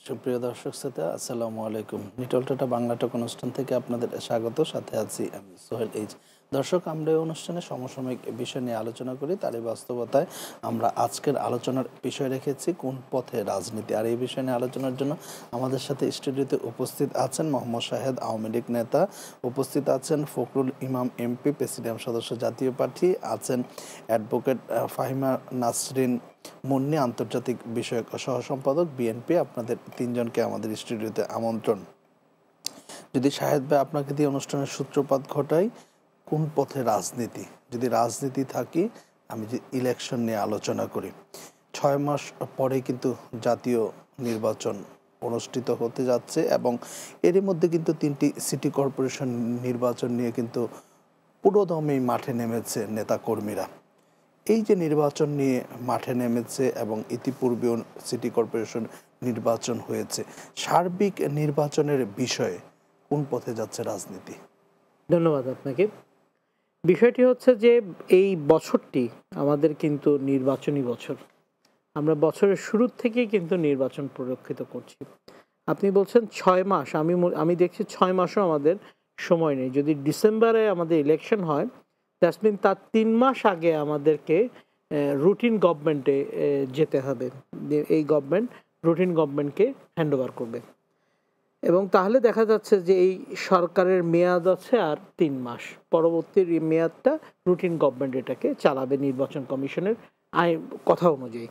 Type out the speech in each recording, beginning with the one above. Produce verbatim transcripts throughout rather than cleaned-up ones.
সুপ্রিয় দর্শক শ্রোতা, আসসালামু আলাইকুম। নিটলটাটা বাংলা টক অনুষ্ঠান থেকে আপনাদের স্বাগত। সাথে আছি আমি সোহেল এইচ। দর্শক, আমরা এই অনুষ্ঠানে সমসাময়িক বিষয় নিয়ে আলোচনা করি। তারই বাস্তবতায় আমরা আজকের আলোচনার বিষয় রেখেছি কোন পথে রাজনীতি। আর এই বিষয় নিয়ে আলোচনার জন্য আমাদের সাথে স্টুডিওতে উপস্থিত আছেন মোহাম্মদ শাহেদ, আওয়ামী লীগ নেতা। উপস্থিত আছেন ফখরুল, ইমাম এমপি, প্রেসিডিয়াম সদস্য, জাতীয় পার্টি। আছেন অ্যাডভোকেট ফাহিমা, নাসরিন, মুন্নি, আন্তর্জাতিক বিষয়ক সহ সম্পাদক, বিএনপি। আপনাদের তিনজনকে আমাদের স্টুডিওতে আমন্ত্রণ। যদি শাহেদ ভাই আপনাকে দিয়ে অনুষ্ঠানের সূত্রপাত ঘটাই, কোন পথে রাজনীতি, যদি রাজনীতি থাকি, আমি যে ইলেকশন নিয়ে আলোচনা করি। ছয় মাস পরে কিন্তু জাতীয় নির্বাচন অনুষ্ঠিত হতে যাচ্ছে এবং এরই মধ্যে কিন্তু তিনটি সিটি কর্পোরেশন নির্বাচন নিয়ে কিন্তু পুরোদমেই মাঠে নেমেছে নেতাকর্মীরা। এই যে নির্বাচন নিয়ে মাঠে নেমেছে এবং ইতিপূর্বেও সিটি কর্পোরেশন নির্বাচন হয়েছে, সার্বিক নির্বাচনের বিষয়ে কোন পথে যাচ্ছে রাজনীতি? ধন্যবাদ আপনাকে। বিষয়টি হচ্ছে যে এই বছরটি আমাদের কিন্তু নির্বাচনী বছর। আমরা বছরের শুরুর থেকেই কিন্তু নির্বাচন পরিলক্ষিত করছি। আপনি বলছেন ছয় মাস, আমি আমি দেখছি ছয় মাসও আমাদের সময় নেই। যদি ডিসেম্বরে আমাদের ইলেকশন হয়, দ্যাটস মিন তার তিন মাস আগে আমাদেরকে রুটিন গভর্নমেন্টে যেতে হবে। এই গভর্নমেন্ট রুটিন গভর্নমেন্টকে হ্যান্ড ওভার করবে এবং তাহলে দেখা যাচ্ছে যে এই সরকারের মেয়াদ আছে আর তিন মাস। পরবর্তী মেয়াদটা রুটিন গভর্নমেন্ট এটাকে চালাবে নির্বাচন কমিশনের আইন কথা অনুযায়ী।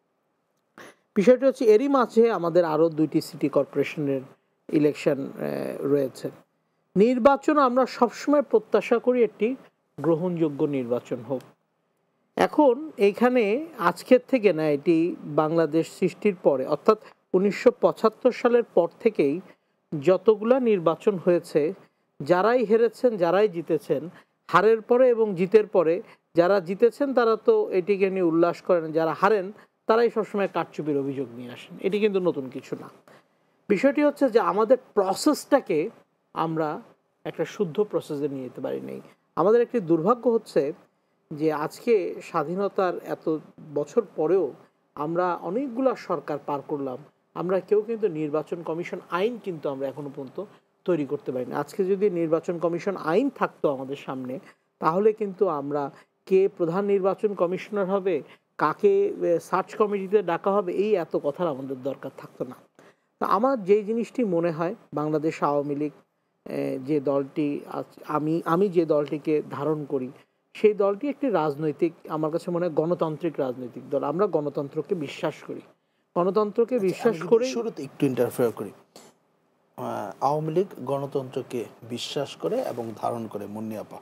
বিষয়টি হচ্ছে এরই মাঝে আমাদের আরও দুইটি সিটি কর্পোরেশনের ইলেকশন রয়েছে। নির্বাচন আমরা সবসময় প্রত্যাশা করি একটি গ্রহণযোগ্য নির্বাচন হোক। এখন এইখানে আজকের থেকে না, এটি বাংলাদেশ সৃষ্টির পরে অর্থাৎ উনিশশো পঁচাত্তর সালের পর থেকেই যতগুলা নির্বাচন হয়েছে, যারাই হেরেছেন যারাই জিতেছেন, হারের পরে এবং জিতের পরে যারা জিতেছেন তারা তো এটিকে নিয়ে উল্লাস করেন, যারা হারেন তারাই সবসময় কারচুপির অভিযোগ নিয়ে আসেন। এটি কিন্তু নতুন কিছু না। বিষয়টি হচ্ছে যে আমাদের প্রসেসটাকে আমরা একটা শুদ্ধ প্রসেসে নিয়ে যেতে পারি নাই। আমাদের একটি দুর্ভাগ্য হচ্ছে যে আজকে স্বাধীনতার এত বছর পরেও আমরা অনেকগুলা সরকার পার করলাম, আমরা কেউ কিন্তু নির্বাচন কমিশন আইন কিন্তু আমরা এখনো পর্যন্ত তৈরি করতে পারি না। আজকে যদি নির্বাচন কমিশন আইন থাকতো আমাদের সামনে, তাহলে কিন্তু আমরা কে প্রধান নির্বাচন কমিশনার হবে, কাকে সার্চ কমিটিতে ডাকা হবে, এই এত কথার আমাদের দরকার থাকতো না। তা আমার যেই জিনিসটি মনে হয়, বাংলাদেশ আওয়ামী লীগ যে দলটি, আমি আমি যে দলটিকে ধারণ করি, সেই দলটি একটি রাজনৈতিক, আমার কাছে মনে হয় গণতান্ত্রিক রাজনৈতিক দল। আমরা গণতন্ত্রকে বিশ্বাস করি, গণতন্ত্রকে বিশ্বাস করে। শুরুতে একটু ইন্টারফেয়ার করি। আওয়ামী লীগ গণতন্ত্রকে বিশ্বাস করে এবং ধারণ করে। মুন্নি আপা,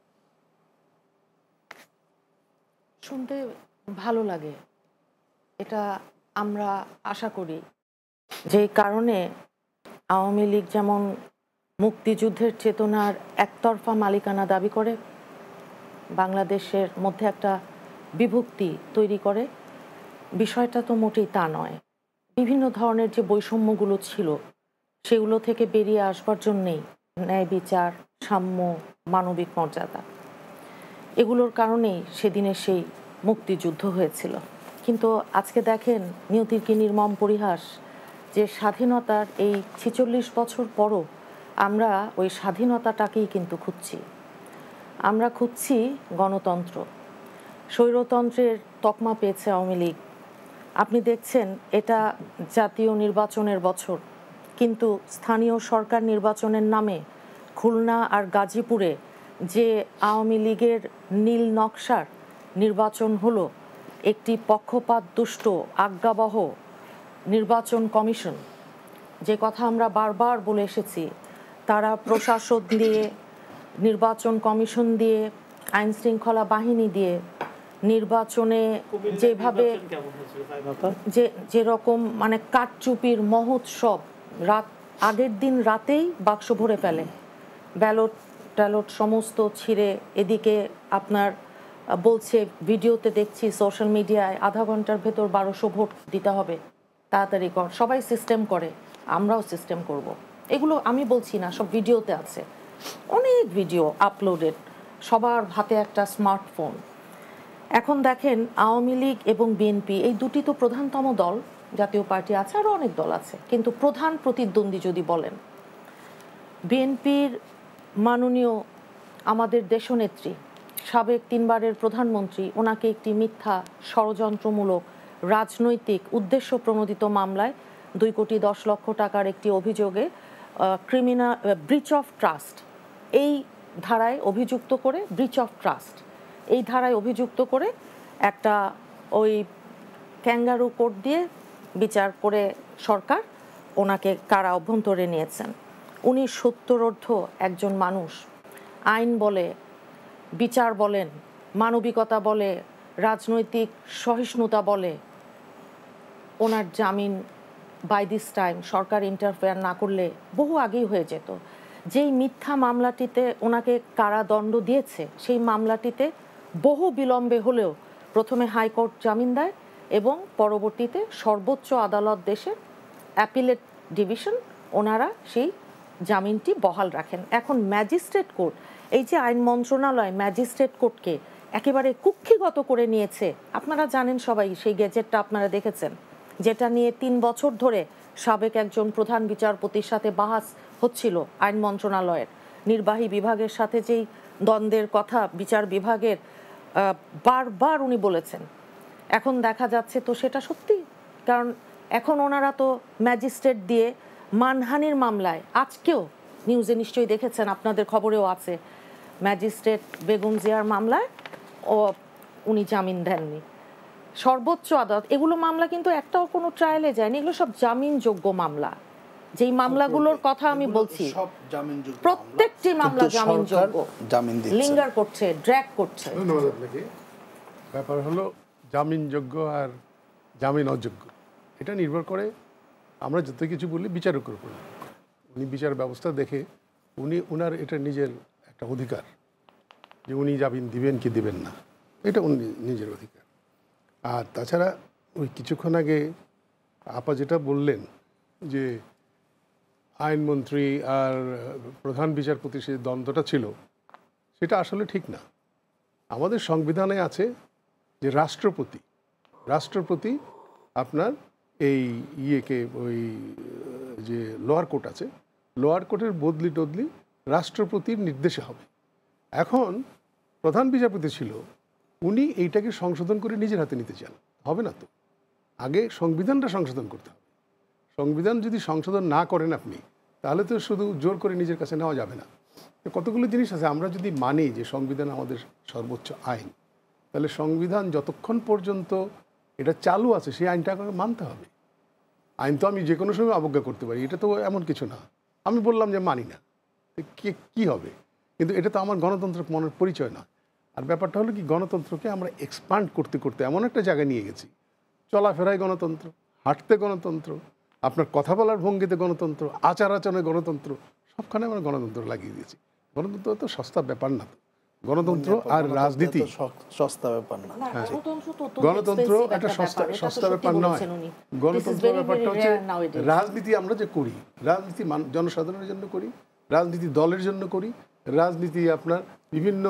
শুনতে ভালো লাগে। এটা আমরা আশা করি যে কারণে আওয়ামী লীগ যেমন মুক্তিযুদ্ধের চেতনার একতরফা মালিকানা দাবি করে, বাংলাদেশের মধ্যে একটা বিভক্তি তৈরি করে, বিষয়টা তো মোটেই তা নয়। বিভিন্ন ধরনের যে বৈষম্যগুলো ছিল সেগুলো থেকে বেরিয়ে আসবার জন্যেই ন্যায় বিচার, সাম্য, মানবিক মর্যাদা, এগুলোর কারণেই সেদিনের সেই মুক্তিযুদ্ধ হয়েছিল। কিন্তু আজকে দেখেন নিয়তির কি নির্মম পরিহাস যে স্বাধীনতার এই ছেচল্লিশ বছর পরও আমরা ওই স্বাধীনতাটাকেই কিন্তু খুঁজছি। আমরা খুঁজছি গণতন্ত্র। স্বৈরতন্ত্রের তকমা পেয়েছে আওয়ামী লীগ। আপনি দেখছেন এটা জাতীয় নির্বাচনের বছর, কিন্তু স্থানীয় সরকার নির্বাচনের নামে খুলনা আর গাজীপুরে যে আওয়ামী লীগের নীল নকশার নির্বাচন হলো, একটি পক্ষপাত দুষ্ট আজ্ঞাবহ নির্বাচন কমিশন, যে কথা আমরা বারবার বলে এসেছি, তারা প্রশাসন দিয়ে, নির্বাচন কমিশন দিয়ে, আইন শৃঙ্খলা বাহিনী দিয়ে নির্বাচনে যেভাবে যে যেরকম মানে কারচুপির মহোৎসব, রাত আগের দিন রাতেই বাক্স ভরে ফেলে, ব্যালট ট্যালট সমস্ত ছিঁড়ে, এদিকে আপনার বলছে, ভিডিওতে দেখছি সোশ্যাল মিডিয়ায়, আধা ঘন্টার ভেতর বারোশো ভোট দিতে হবে, তাড়াতাড়ি কর। সবাই সিস্টেম করে, আমরাও সিস্টেম করব। এগুলো আমি বলছি না, সব ভিডিওতে আছে, অনেক ভিডিও আপলোডেড, সবার হাতে একটা স্মার্টফোন। এখন দেখেন আওয়ামী লীগ এবং বিএনপি এই দুটি তো প্রধানতম দল, জাতীয় পার্টি আছে, আরও অনেক দল আছে, কিন্তু প্রধান প্রতিদ্বন্দ্বী যদি বলেন বিএনপির মাননীয় আমাদের দেশনেত্রী সাবেক তিনবারের প্রধানমন্ত্রী, ওনাকে একটি মিথ্যা ষড়যন্ত্রমূলক রাজনৈতিক উদ্দেশ্য প্রণোদিত মামলায় দুই কোটি দশ লক্ষ টাকার একটি অভিযোগে ক্রিমিনাল ব্রিচ অফ ট্রাস্ট এই ধারায় অভিযুক্ত করে, ব্রিচ অফ ট্রাস্ট এই ধারায় অভিযুক্ত করে একটা ওই ক্যাঙ্গারু কোর্ট দিয়ে বিচার করে সরকার ওনাকে কারা অভ্যন্তরে নিয়েছেন। উনি সত্তরোর্ধ্ব একজন মানুষ, আইন বলে, বিচার বলেন, মানবিকতা বলে, রাজনৈতিক সহিষ্ণুতা বলে, ওনার জামিন বাই দিস টাইম সরকার ইন্টারফেয়ার না করলে বহু আগেই হয়ে যেত। যেই মিথ্যা মামলাটিতে ওনাকে কারাদণ্ড দিয়েছে সেই মামলাটিতে বহু বিলম্বে হলেও প্রথমে হাইকোর্ট জামিন দেয় এবং পরবর্তীতে সর্বোচ্চ আদালত দেশের অ্যাপিলেট ডিভিশন ওনারা সেই জামিনটি বহাল রাখেন। এখন ম্যাজিস্ট্রেট কোর্ট, এই যে আইন মন্ত্রণালয় ম্যাজিস্ট্রেট কোর্টকে একেবারে কুক্ষিগত করে নিয়েছে, আপনারা জানেন সবাই, সেই গেজেটটা আপনারা দেখেছেন, যেটা নিয়ে তিন বছর ধরে সাবেক একজন প্রধান বিচারপতির সাথে বাহাস হচ্ছিল আইন মন্ত্রণালয়ের নির্বাহী বিভাগের সাথে, যেই দ্বন্দ্বের কথা বিচার বিভাগের বারবার উনি বলেছেন। এখন দেখা যাচ্ছে তো সেটা সত্যি, কারণ এখন ওনারা তো ম্যাজিস্ট্রেট দিয়ে মানহানির মামলায়, আজকেও নিউজে নিশ্চয়ই দেখেছেন, আপনাদের খবরেও আছে, ম্যাজিস্ট্রেট বেগম জিয়ার মামলায় ও উনি জামিন দেননি। সর্বোচ্চ আদালত, এগুলো মামলা কিন্তু একটাও কোনো ট্রায়ালে যায়নি, এগুলো সব জামিনযোগ্য মামলা। যেই মামলাগুলোর কথা আমি বলছি প্রত্যেকটি মামলা জামিনযোগ্য, লিঙ্গার করছে, ড্র্যাগ করছে। ব্যাপার হলো জামিনযোগ্য আর জামিন অযোগ্য, এটা নির্ভর করে আমরা যত কিছু বলি বিচারকের উপর। উনি বিচার ব্যবস্থা দেখে উনি ওনার এটা নিজের একটা অধিকার যে উনি জামিন দিবেন কি দিবেন না, এটা উনি নিজের অধিকার। আর তাছাড়া ওই কিছুক্ষণ আগে আপা যেটা বললেন যে আইনমন্ত্রী আর প্রধান বিচারপতির সে দ্বন্দ্বটা ছিল, সেটা আসলে ঠিক না। আমাদের সংবিধানে আছে যে রাষ্ট্রপতি রাষ্ট্রপতি আপনার এই ইয়েকে ওই যে লোয়ার কোর্ট আছে, লোয়ার কোর্টের বদলি টদলি রাষ্ট্রপতির নির্দেশে হবে। এখন প্রধান বিচারপতি ছিল, উনি এইটাকে সংশোধন করে নিজের হাতে নিতে চান, হবে না তো। আগে সংবিধানটা সংশোধন করতে হবে। সংবিধান যদি সংশোধন না করেন আপনি, তাহলে তো শুধু জোর করে নিজের কাছে নেওয়া যাবে না। কতগুলো জিনিস আছে, আমরা যদি মানি যে সংবিধান আমাদের সর্বোচ্চ আইন, তাহলে সংবিধান যতক্ষণ পর্যন্ত এটা চালু আছে সেই আইনটা মানতে হবে। আইন তো আমি যে কোনো সময় অবজ্ঞা করতে পারি, এটা তো এমন কিছু না। আমি বললাম যে মানি না, কে কী হবে? কিন্তু এটা তো আমার গণতন্ত্রের মনের পরিচয় না। আর ব্যাপারটা হলো কি, গণতন্ত্রকে আমরা এক্সপান্ড করতে করতে এমন একটা জায়গায় নিয়ে গেছি, চলাফেরায় গণতন্ত্র, হাঁটতে গণতন্ত্র, আপনার কথা বলার ভঙ্গিতে গণতন্ত্র, আচার আচরণে গণতন্ত্র, সবখানে আমরা গণতন্ত্র লাগিয়ে দিয়েছি। গণতন্ত্র তো সস্তা ব্যাপার না। গণতন্ত্র আর রাজনীতি সস্তা ব্যাপার না। গণতন্ত্র একটা সস্তা সস্তা ব্যাপার নয়। গণতন্ত্র ব্যাপারটা হচ্ছে রাজনীতি আমরা যে করি, রাজনীতি জনসাধারণের জন্য করি, রাজনীতি দলের জন্য করি, রাজনীতি আপনার বিভিন্ন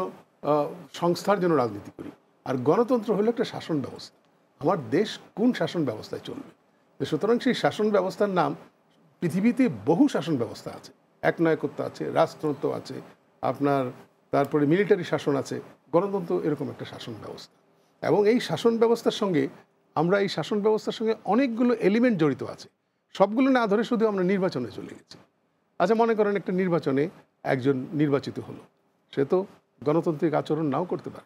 সংস্থার জন্য রাজনীতি করি। আর গণতন্ত্র হলো একটা শাসন ব্যবস্থা। আমার দেশ কোন শাসন ব্যবস্থায় চলবে, সুতরাং সেই শাসন ব্যবস্থার নাম, পৃথিবীতে বহু শাসন ব্যবস্থা আছে, একনায়কত্ব আছে, রাজতন্ত্র আছে, আপনার তারপরে মিলিটারি শাসন আছে, গণতন্ত্র এরকম একটা শাসন ব্যবস্থা। এবং এই শাসন ব্যবস্থার সঙ্গে আমরা এই শাসন ব্যবস্থার সঙ্গে অনেকগুলো এলিমেন্ট জড়িত আছে, সবগুলো না ধরে শুধু আমরা নির্বাচনে চলে গেছি। আচ্ছা, মনে করেন একটা নির্বাচনে একজন নির্বাচিত হলো, সে তো গণতান্ত্রিক আচরণ নাও করতে পারে,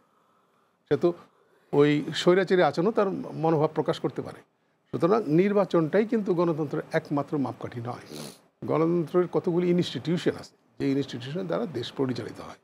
সে তো ওই স্বৈরাচারী আচরণও তার মনোভাব প্রকাশ করতে পারে। সুতরাং নির্বাচনটাই কিন্তু গণতন্ত্রের একমাত্র মাপকাঠি নয়। গণতন্ত্রের কতগুলি ইনস্টিটিউশন আছে, যে ইনস্টিটিউশনের দ্বারা দেশ পরিচালিত হয়।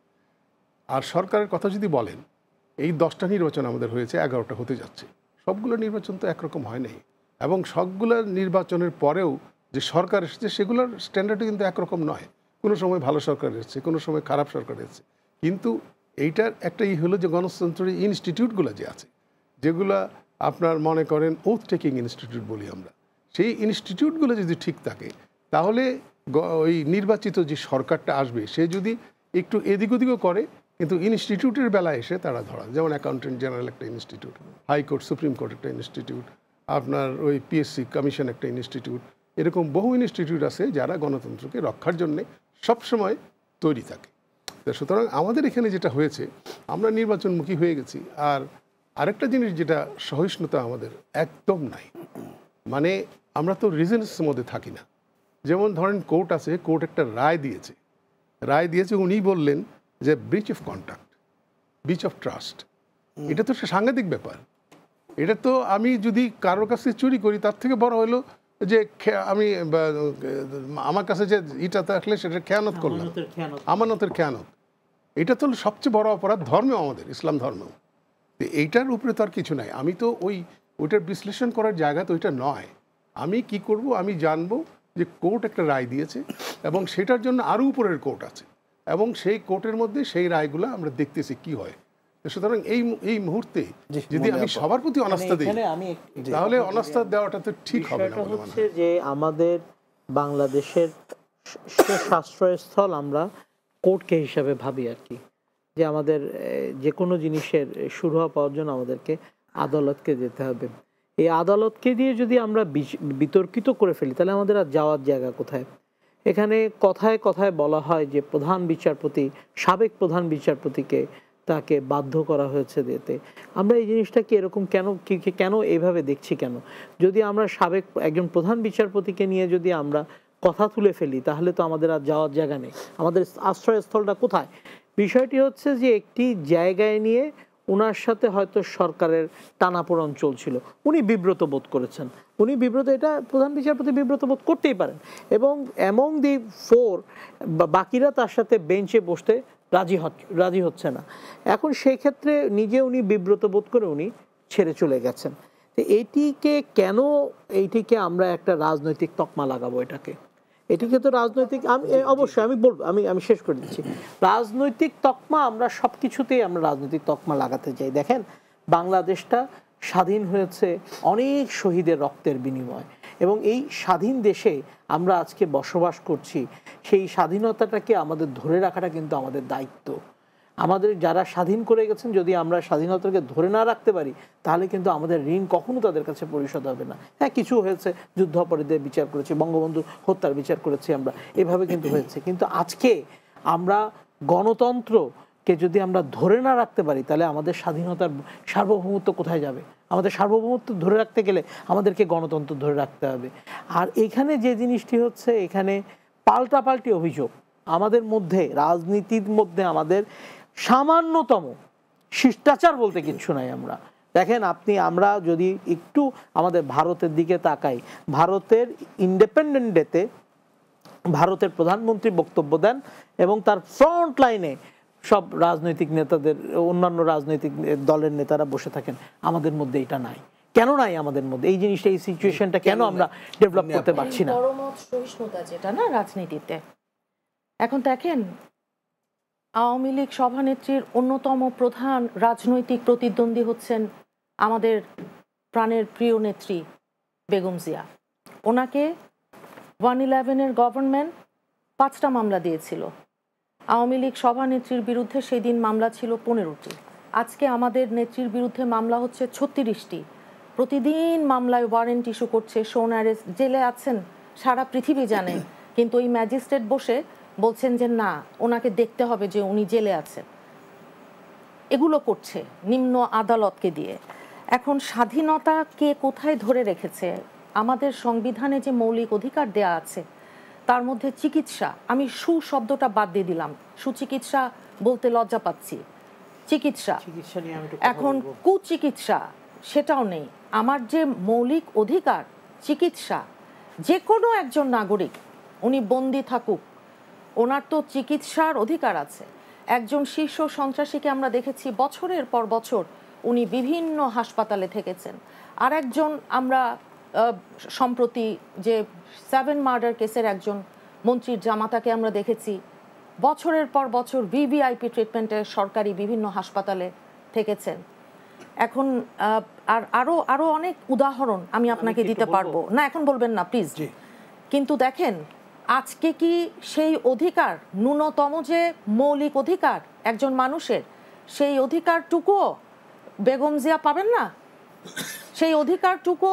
আর সরকারের কথা যদি বলেন, এই দশটা নির্বাচন আমাদের হয়েছে, এগারোটা হতে যাচ্ছে। সবগুলো নির্বাচন তো একরকম হয় নাই, এবং সবগুলো নির্বাচনের পরেও যে সরকার এসেছে সেগুলোর স্ট্যান্ডার্ডও কিন্তু একরকম নয়। কোনো সময় ভালো সরকার এসেছে, কোনো সময় খারাপ সরকার এসেছে। কিন্তু এইটার একটা ই হলো যে গণতন্ত্রের ইনস্টিটিউটগুলো যে আছে, যেগুলো আপনার মনে করেন ওথ টেকিং ইনস্টিটিউট বলি আমরা, সেই ইনস্টিটিউটগুলো যদি ঠিক থাকে, তাহলে ওই নির্বাচিত যে সরকারটা আসবে সে যদি একটু এদিক ওদিকও করে, কিন্তু ইনস্টিটিউটের বেলায় এসে তারা ধরা, যেমন অ্যাকাউন্টেন্ট জেনারেল একটা ইনস্টিটিউট, হাইকোর্ট সুপ্রিম কোর্ট একটা ইনস্টিটিউট, আপনার ওই পিএসসি কমিশন একটা ইনস্টিটিউট, এরকম বহু ইনস্টিটিউট আছে যারা গণতন্ত্রকে রক্ষার জন্যে সবসময় তৈরি থাকে। তো সুতরাং আমাদের এখানে যেটা হয়েছে, আমরা নির্বাচনমুখী হয়ে গেছি। আর আরেকটা জিনিস যেটা সহিষ্ণুতা আমাদের একদম নাই, মানে আমরা তো রিজনসের মধ্যে থাকি না। যেমন ধরেন কোর্ট আছে, কোর্ট একটা রায় দিয়েছে, রায় দিয়েছে উনি বললেন যে breach of contract, breach of trust, এটা তো একটা সাংঘাতিক ব্যাপার। এটা তো আমি যদি কারোর কাছে চুরি করি তার থেকে বড় হলো যে আমি আমার কাছে যে ইটা থাকলে সেটা খেয়ানত করলাম, আমানতের খেয়ানত। এটা তো সবচেয়ে বড় অপরাধ ধর্মেও, আমাদের ইসলাম ধর্মেও। এইটার উপরে তো আর কিছু নাই। আমি তো ওই ওইটার বিশ্লেষণ করার জায়গা তো ওইটা নয়। আমি কি করব, আমি জানবো যে কোর্ট একটা রায় দিয়েছে এবং সেটার জন্য আরও উপরের কোর্ট আছে এবং সেই কোর্টের মধ্যে সেই রায়গুলো আমরা দেখতেছি কি হয়। সুতরাং এই এই মুহূর্তে যদি আমি সবার প্রতি অনাস্থা দিই তাহলে অনাস্থা দেওয়াটা তো ঠিক হবে না। হচ্ছে যে আমাদের বাংলাদেশের শেষ আশ্রয়স্থল আমরা কোর্টকে হিসাবে ভাবি আর কি, যে আমাদের যে কোনো জিনিসের শুরু হওয়া পাওয়ার জন্য আমাদেরকে আদালতকে যেতে হবে। এই আদালতকে দিয়ে যদি আমরা বিতর্কিত করে ফেলি তাহলে আমাদের আর যাওয়ার জায়গা কোথায়? এখানে কথায় কথায় বলা হয় যে প্রধান বিচারপতি, সাবেক প্রধান বিচারপতিকে তাকে বাধ্য করা হয়েছে দিতে। আমরা এই জিনিসটাকে এরকম কেন কেন এইভাবে দেখছি কেন? যদি আমরা সাবেক একজন প্রধান বিচারপতিকে নিয়ে যদি আমরা কথা তুলে ফেলি তাহলে তো আমাদের আর যাওয়ার জায়গা নেই। আমাদের আশ্রয়স্থলটা কোথায়? বিষয়টি হচ্ছে যে একটি জায়গায় নিয়ে ওনার সাথে হয়তো সরকারের টানাপোড়েন চলছিল, উনি বিব্রত বোধ করেছেন, উনি বিব্রত, এটা প্রধান বিচারপতি বিব্রত বোধ করতেই পারেন, এবং অ্যামং দি ফোর বাকিরা তার সাথে বেঞ্চে বসতে রাজি রাজি হচ্ছে না। এখন সেই ক্ষেত্রে নিজে উনি বিব্রত বোধ করে উনি ছেড়ে চলে গেছেন। তো এইটিকে কেন, এইটিকে আমরা একটা রাজনৈতিক তকমা লাগাবো? এটাকে এটিকে তো রাজনৈতিক, আমি অবশ্যই আমি বলবো, আমি আমি শেষ করে দিচ্ছি, রাজনৈতিক তকমা আমরা সব কিছুতেই আমরা রাজনৈতিক তকমা লাগাতে চাই। দেখেন, বাংলাদেশটা স্বাধীন হয়েছে অনেক শহীদের রক্তের বিনিময়, এবং এই স্বাধীন দেশে আমরা আজকে বসবাস করছি। সেই স্বাধীনতাটাকে আমাদের ধরে রাখাটা কিন্তু আমাদের দায়িত্ব। আমাদের যারা স্বাধীন করে গেছেন, যদি আমরা স্বাধীনতাকে ধরে না রাখতে পারি তাহলে কিন্তু আমাদের ঋণ কখনো তাদের কাছে পরিশোধ হবে না। হ্যাঁ, কিছু হয়েছে, যুদ্ধাপরাধীদের বিচার করেছি, বঙ্গবন্ধু হত্যার বিচার করেছি আমরা, এভাবে কিন্তু হয়েছে। কিন্তু আজকে আমরা গণতন্ত্রকে যদি আমরা ধরে না রাখতে পারি তাহলে আমাদের স্বাধীনতার সার্বভৌমত্ব কোথায় যাবে? আমাদের সার্বভৌমত্ব ধরে রাখতে গেলে আমাদেরকে গণতন্ত্র ধরে রাখতে হবে। আর এখানে যে জিনিসটি হচ্ছে, এখানে পাল্টাপাল্টি অভিযোগ আমাদের মধ্যে, রাজনীতির মধ্যে আমাদের সামান্যতম শিষ্টাচার বলতে কিচ্ছু নাই। আমরা দেখেন, আপনি আমরা যদি একটু আমাদের ভারতের দিকে তাকাই, ভারতের ইন্ডিপেন্ডেন্ট ডেতে ভারতের প্রধানমন্ত্রী বক্তব্য দেন এবং তার ফ্রন্ট লাইনে সব রাজনৈতিক নেতাদের, অন্যান্য রাজনৈতিক দলের নেতারা বসে থাকেন। আমাদের মধ্যে এটা নাই। কেন নাই আমাদের মধ্যে এই জিনিসটা, এই সিচুয়েশনটা কেন আমরা ডেভেলপ করতে পারছি না? পরমত সহিষ্ণুতা যেটা না রাজনীতিতে, এখন দেখেন আওয়ামী লীগ সভানেত্রীর অন্যতম প্রধান রাজনৈতিক প্রতিদ্বন্দ্বী হচ্ছেন আমাদের প্রাণের প্রিয় নেত্রী বেগম জিয়া। ওনাকে ওয়ান ইলেভেনের গভর্নমেন্ট পাঁচটা মামলা দিয়েছিল। আওয়ামী লীগ সভানেত্রীর বিরুদ্ধে সেই দিন মামলা ছিল পনেরোটি। আজকে আমাদের নেত্রীর বিরুদ্ধে মামলা হচ্ছে ছত্রিশটি। প্রতিদিন মামলায় ওয়ারেন্ট ইস্যু করছে, শোন অ্যারেস্ট, জেলে আছেন সারা পৃথিবী জানে, কিন্তু ওই ম্যাজিস্ট্রেট বসে বলছেন যে না, ওনাকে দেখতে হবে যে উনি জেলে আছেন। এগুলো করছে নিম্ন আদালতকে দিয়ে। এখন স্বাধীনতা কে কোথায় ধরে রেখেছে? আমাদের সংবিধানে যে মৌলিক অধিকার দেয়া আছে তার মধ্যে চিকিৎসা, আমি সু শব্দটা বাদ দিয়ে দিলাম, সুচিকিৎসা বলতে লজ্জা পাচ্ছি, চিকিৎসা, এখন কুচিকিৎসা সেটাও নেই। আমার যে মৌলিক অধিকার চিকিৎসা, যে কোনো একজন নাগরিক উনি বন্দি থাকুক ওনার তো চিকিৎসার অধিকার আছে। একজন শীর্ষ সন্ত্রাসীকে আমরা দেখেছি বছরের পর বছর উনি বিভিন্ন হাসপাতালে থেকেছেন। আর একজন আমরা সম্প্রতি যে সেভেন মার্ডার কেসের একজন মন্ত্রীর জামাতাকে আমরা দেখেছি বছরের পর বছর ভিভিআইপি ট্রিটমেন্টে সরকারি বিভিন্ন হাসপাতালে থেকেছেন। এখন আর আরো আরো অনেক উদাহরণ আমি আপনাকে দিতে পারবো না, এখন বলবেন না প্লিজ। কিন্তু দেখেন, আজকে কি সেই অধিকার, ন্যূনতম যে মৌলিক অধিকার একজন মানুষের, সেই অধিকারটুকুও বেগম জিয়া পাবেন না? সেই অধিকারটুকুও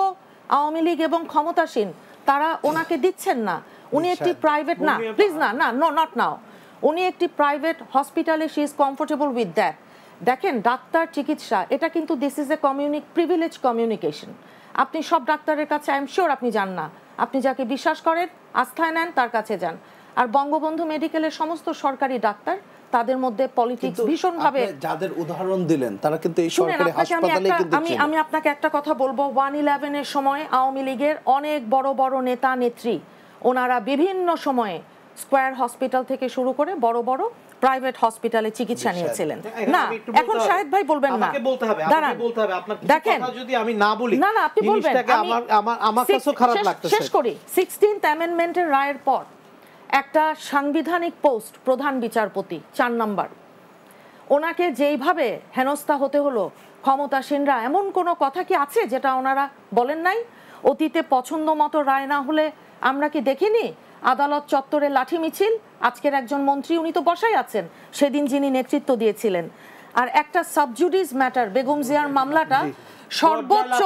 আওয়ামী লীগ এবং ক্ষমতাসীন তারা ওনাকে দিচ্ছেন না। উনি একটি প্রাইভেট না প্লিজ না না নো নট নাও উনি একটি প্রাইভেট হসপিটালে she is comfortable with that. দেখেন ডাক্তার চিকিৎসা এটা কিন্তু this is a communic privilege communication. আপনি সব ডাক্তারের কাছে আই এম শিওর আপনি যান না, আপনি যাকে বিশ্বাস করেন আস্থায় নেন তার কাছে যান। আর বঙ্গবন্ধু মেডিকেলের সমস্ত সরকারি ডাক্তার তাদের মধ্যে পলিটিক্স ভীষণ ভাবে যাদের উদাহরণ দিলেন তারা কিন্তু এই সরকারি হাসপাতালে কিন্তু আমি আমি আপনাকে একটা কথা বলবো, ওয়ান ইলেভেন এর সময় আওয়ামী লীগের অনেক বড় বড় নেতা নেত্রী ওনারা বিভিন্ন সময়ে স্কয়ার হসপিটাল থেকে শুরু করে বড় বড় প্রাইভেট হসপিটালে চিকিৎসা নিয়েছিলেন। না এখন শাহেদ ভাই বলবেন না, আমাকে বলতে হবে, আমাকে বলতে হবে আপনার কিছু কথা যদি আমি না বলি না না আপনি বলবেন, আমার আমার আমার কাছেও খারাপ লাগতেছে। শেষ করি সিক্সটিন্থ অ্যামেন্ডমেন্টের রায়ের পর একটা সাংবিধানিক পোস্ট প্রধান বিচারপতি চার নাম্বার, ওনাকে যেইভাবে হেনস্থা হতে হলো ক্ষমতাসীনরা, এমন কোনো কথা কি আছে যেটা ওনারা বলেন নাই? অতীতে পছন্দ মতো রায় না হলে আমরা কি দেখিনি আদালত চত্বরে লাঠি মিছিল? আজকের একজন মন্ত্রী উনি তো বসাই আছেন, সেদিন যিনি নেতৃত্ব দিয়েছিলেন। আর একটা সাবজুডিস ম্যাটার বেগম জিয়ার মামলাটা সর্বোচ্চ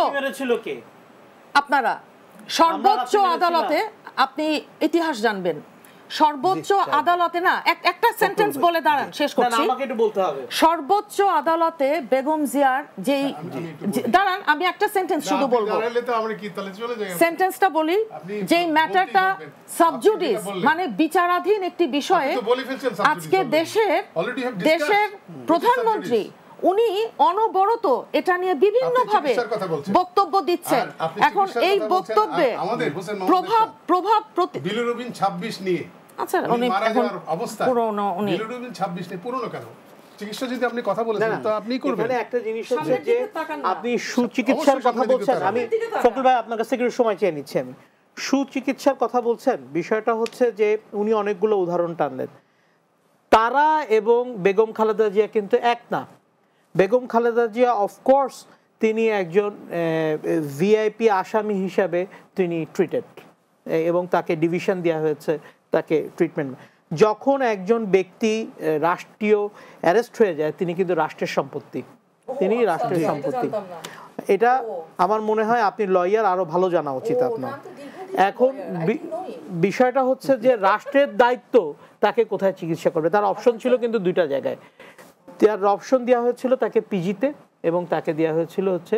আপনারা সর্বোচ্চ আদালতে, আপনি ইতিহাস জানবেন, সর্বোচ্চ আদালতে না একটা সেন্টেন্স বলে দাঁড়ান শেষ করছি, সর্বোচ্চ আদালতে বেগম জিয়ার যেই দাঁড়ান আমি একটা সেন্টেন্স শুধু বলবো, সেন্টেন্সটা বলি, যেই ম্যাটারটা সাবজুডিস মানে বিচারাধীন একটি বিষয়ে আজকে দেশের দেশের প্রধানমন্ত্রী উনি অনবরত এটা নিয়ে বিভিন্ন ভাবে বক্তব্য দিচ্ছেন। এখন এই বক্তব্যে প্রভাব প্রভাব বিলুরবিন ছাব্বিশ নিয়ে আচ্ছা উনি এখন পুরনো উনি বিলুরবিন ছাব্বিশ নিয়ে পুরনো কেন চিকিৎসা যদি আপনি কথা বলেছেন তো আপনি করবেন। এখানে একটা জিনিস হচ্ছে যে আপনি সুচিকিৎসার কথা বলছেন, আমি ফখরুল ভাই আপনার কাছ থেকে সময় চেয়ে নিচ্ছি, আমি সুচিকিৎসার কথা বলছেন, বিষয়টা হচ্ছে যে উনি অনেকগুলো উদাহরণ টানলেন, তারা এবং বেগম খালেদা জিয়া কিন্তু এক না। বেগম খালেদা জিয়া অফকোর্স তিনি একজন ভিআইপি আসামি হিসাবে তিনি ট্রিটেড এবং তাকে ডিভিশন দেওয়া হয়েছে, তাকে ট্রিটমেন্ট। যখন একজন ব্যক্তি রাষ্ট্রীয় অ্যারেস্ট হয়ে যায় তিনি কিন্তু রাষ্ট্রের সম্পত্তি, তিনি রাষ্ট্রের সম্পত্তি। এটা আমার মনে হয় আপনি লয়ার আরো ভালো জানা উচিত আপনার। এখন বিষয়টা হচ্ছে যে রাষ্ট্রের দায়িত্ব তাকে কোথায় চিকিৎসা করবে, তার অপশন ছিল কিন্তু দুইটা জায়গায়। তার অপশন দেওয়া হয়েছিল তাকে পিজিতে এবং তাকে দেওয়া হয়েছিল হচ্ছে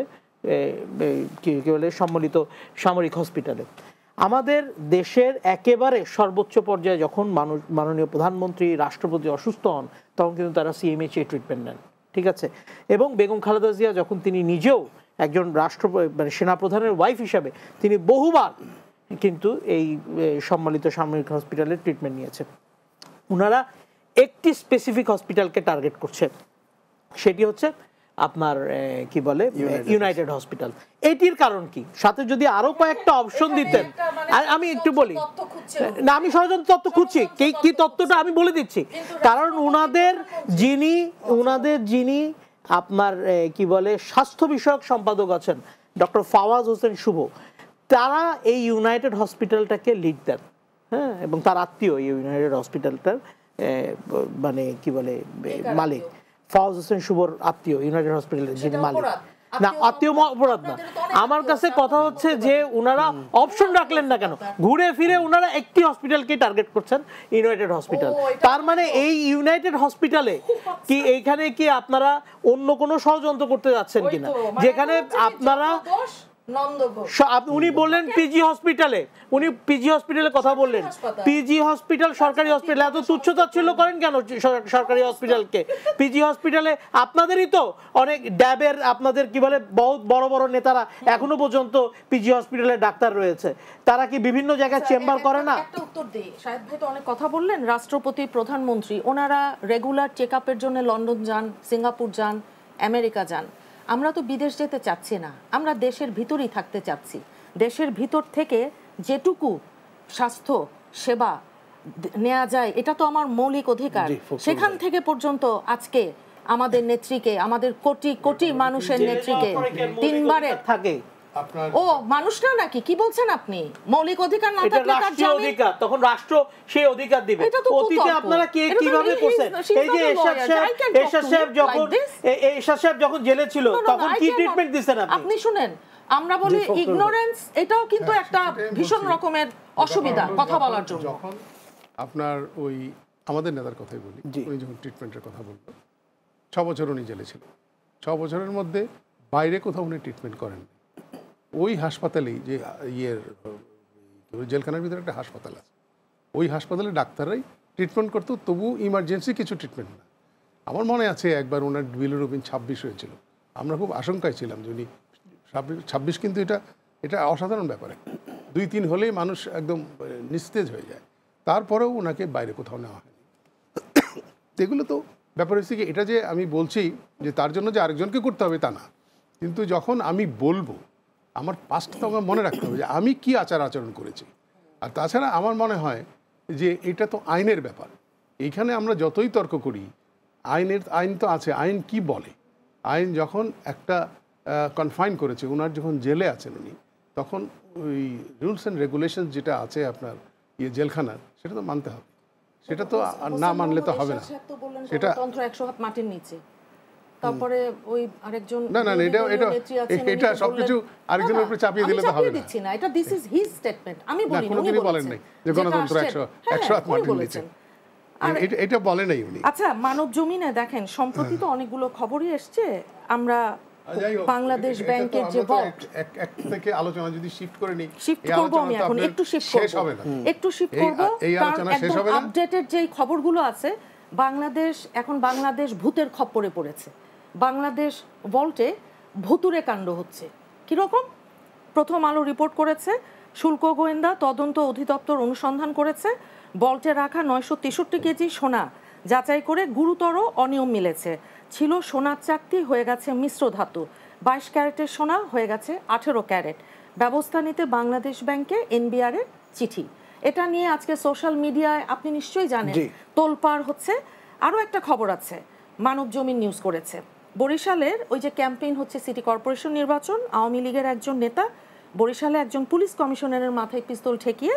কি বলে সম্মিলিত সামরিক হসপিটালে। আমাদের দেশের একেবারে সর্বোচ্চ পর্যায়ে যখন মানুষ মাননীয় প্রধানমন্ত্রী রাষ্ট্রপতি অসুস্থ হন তখন কিন্তু তারা সিএমএইচ এ ট্রিটমেন্ট নেন, ঠিক আছে। এবং বেগম খালেদা জিয়া যখন তিনি নিজেও একজন রাষ্ট্র মানে সেনাপ্রধানের ওয়াইফ হিসাবে তিনি বহুবার কিন্তু এই সম্মিলিত সামরিক হসপিটালে ট্রিটমেন্ট নিয়েছেন। ওনারা একটি স্পেসিফিক হসপিটালকে টার্গেট করছে, সেটি হচ্ছে আপনার কি বলে ইউনাইটেড হসপিটাল। এটির কারণ কি? সাথে যদি আরো কয়েকটা অপশন দিতেন, আমি একটু বলি না, আমি ষড়যন্ত্র তত্ত্ব খুঁজছি, কি তত্ত্বটা আমি বলে দিচ্ছি। কারণ ওনাদের যিনি ওনাদের যিনি আপনার কি বলে স্বাস্থ্য বিষয়ক সম্পাদক আছেন ডক্টর ফাওয়াজ হোসেন শুভ, তারা এই ইউনাইটেড হসপিটালটাকে লিড দেন, হ্যাঁ, এবং তার আত্মীয় এই ইউনাইটেড হসপিটালটার মানে কি বলে মালিক ফাওয়াজ হোসেন শুভর আত্মীয় ইউনাইটেড হসপিটালের যিনি মালিক না, আত্মীয় অপরাধ না। আমার কাছে কথা হচ্ছে যে ওনারা অপশন রাখলেন না কেন, ঘুরে ফিরে ওনারা একটি হসপিটালকে টার্গেট করছেন, ইউনাইটেড হসপিটাল। তার মানে এই ইউনাইটেড হসপিটালে কি এইখানে কি আপনারা অন্য কোনো ষড়যন্ত্র করতে যাচ্ছেন কিনা, যেখানে আপনারা উনি বললেন পিজি হসপিটালে, উনি পিজি হসপিটালে কথা বললেন, পিজি হসপিটাল সরকারি হসপিটাল, এত তুচ্ছতাচ্ছিল্য করেন কেন সরকারি হসপিটালকে? পিজি হসপিটালে আপনাদেরই তো অনেক ড্যাবের আপনাদের কি বলে বহুত বড় বড় নেতারা এখনো পর্যন্ত পিজি হসপিটালে ডাক্তার রয়েছে, তারা কি বিভিন্ন জায়গায় চেম্বার করে না? একটা উত্তর দেই, শাহেদ ভাই তো অনেক কথা বললেন, রাষ্ট্রপতি প্রধানমন্ত্রী ওনারা রেগুলার চেক আপের জন্য লন্ডন যান, সিঙ্গাপুর যান, আমেরিকা যান। আমরা তো বিদেশ যেতে চাচ্ছি না, আমরা দেশের ভিতরেই থাকতে চাচ্ছি। দেশের ভিতর থেকে যেটুকু স্বাস্থ্য সেবা নেওয়া যায় এটা তো আমার মৌলিক অধিকার। সেখান থেকে পর্যন্ত আজকে আমাদের নেত্রীকে, আমাদের কোটি কোটি মানুষের নেত্রীকে তিনবারের থাকে ও মানুষটা নাকি কি বলছেন আপনি? মৌলিক অধিকার না থাকলে তার জামিন অধিকার, তখন রাষ্ট্র সেই অধিকার দিবে। অতীতে আপনারা কে কিভাবে করছেন? এই যে এরশাদ সাহেব এরশাদ সাহেব যখন এরশাদ সাহেব যখন জেলে ছিল তখন কি ট্রিটমেন্ট দিবেন আপনি? আপনি শুনেন, আমরা বলি ইগনোরেন্স, এটাও কিন্তু একটা ভীষণ রকমের অসুবিধা কথা বলার জন্য। যখন আপনার ওই আমাদের নেতার কথাই বলি, উনি যখন ট্রিটমেন্টের কথা বলল, ছ বছর উনি জেলে ছিল, ছ বছরের মধ্যে বাইরে কোথাও উনি ট্রিটমেন্ট করেন। ওই হাসপাতালেই যে ইয়ের জেলখানার ভিতরে একটা হাসপাতাল আছে, ওই হাসপাতালে ডাক্তাররাই ট্রিটমেন্ট করতো, তবু ইমার্জেন্সি কিছু ট্রিটমেন্ট না। আমার মনে আছে একবার ওনার বিলিরুবিন ছাব্বিশ হয়েছিল, আমরা খুব আশঙ্কায় ছিলাম যে উনি ছাব্বিশ, কিন্তু এটা এটা অসাধারণ ব্যাপারে, দুই তিন হলেই মানুষ একদম নিস্তেজ হয়ে যায়, তারপরেও ওনাকে বাইরে কোথাও নেওয়া হয়নি। এগুলো তো ব্যাপার হচ্ছে কি, এটা যে আমি বলছি যে তার জন্য যে আরেকজনকে করতে হবে তা না, কিন্তু যখন আমি বলবো আমার পাস্টটা তো আমার মনে রাখতে হবে যে আমি কি আচার আচরণ করেছি। আর তাছাড়া আমার মনে হয় যে এটা তো আইনের ব্যাপার, এইখানে আমরা যতই তর্ক করি আইনের আইন তো আছে, আইন কি বলে, আইন যখন একটা কনফাইন করেছে, ওনার যখন জেলে আছেন উনি, তখন ওই রুলস অ্যান্ড রেগুলেশন যেটা আছে আপনার ইয়ে জেলখানার, সেটা তো মানতে হবে, সেটা তো না মানলে তো হবে না। সেটা তন্ত্র একশো হাত মাটির নিচে, তারপরে ওই আরেকজন না না এটা এটা এটা সবকিছু আরেকজনের উপরে চাপিয়ে দিলে তো হবে না। দিচ্ছি না, এটা দিস ইজ হিজ স্টেটমেন্ট, আমি বলি না, উনি বলেন নাই যে গণতন্ত্র একশো একশো হাত মাটির নিচে, এটা বলে নাই উনি। আচ্ছা, মানব জমিনে দেখেন সম্প্রতি তো অনেকগুলো খবরই এসছে, আমরা বাংলাদেশ ব্যাংকের যে ভল্ট এক থেকে আলোচনা যদি শিফট করে নি, শিফট করব আমি এখন একটু শিফট করব একটু শিফট করব কারণ একদম আপডেটেড যেই খবরগুলো আছে, বাংলাদেশ এখন বাংলাদেশ ভূতের খপ্পরে পড়েছে। বাংলাদেশ ভল্টে ভুতুরে কাণ্ড হচ্ছে। কিরকম? প্রথম আলো রিপোর্ট করেছে, শুল্ক গোয়েন্দা তদন্ত অধিদপ্তর অনুসন্ধান করেছে, ভল্টে রাখা নয়শো তেষট্টি কেজি সোনা যাচাই করে গুরুতর অনিয়ম মিলেছে। ছিল সোনার চাকতি, হয়ে গেছে মিশ্র ধাতু, বাইশ ক্যারেটের সোনা হয়ে গেছে আঠেরো ক্যারেট। ব্যবস্থা নিতে বাংলাদেশ ব্যাংকে এনবিআর এর চিঠি। এটা নিয়ে আজকে সোশ্যাল মিডিয়ায় আপনি নিশ্চয়ই জানেন তোলপাড় হচ্ছে। আরও একটা খবর আছে, মানব জমিন নিউজ করেছে, বরিশালের ওই যে ক্যাম্পেইন হচ্ছে সিটি কর্পোরেশন নির্বাচন, আওয়ামী লীগের একজন নেতা বরিশালে একজন পুলিশ কমিশনারের মাথায় পিস্তল ঠেকিয়ে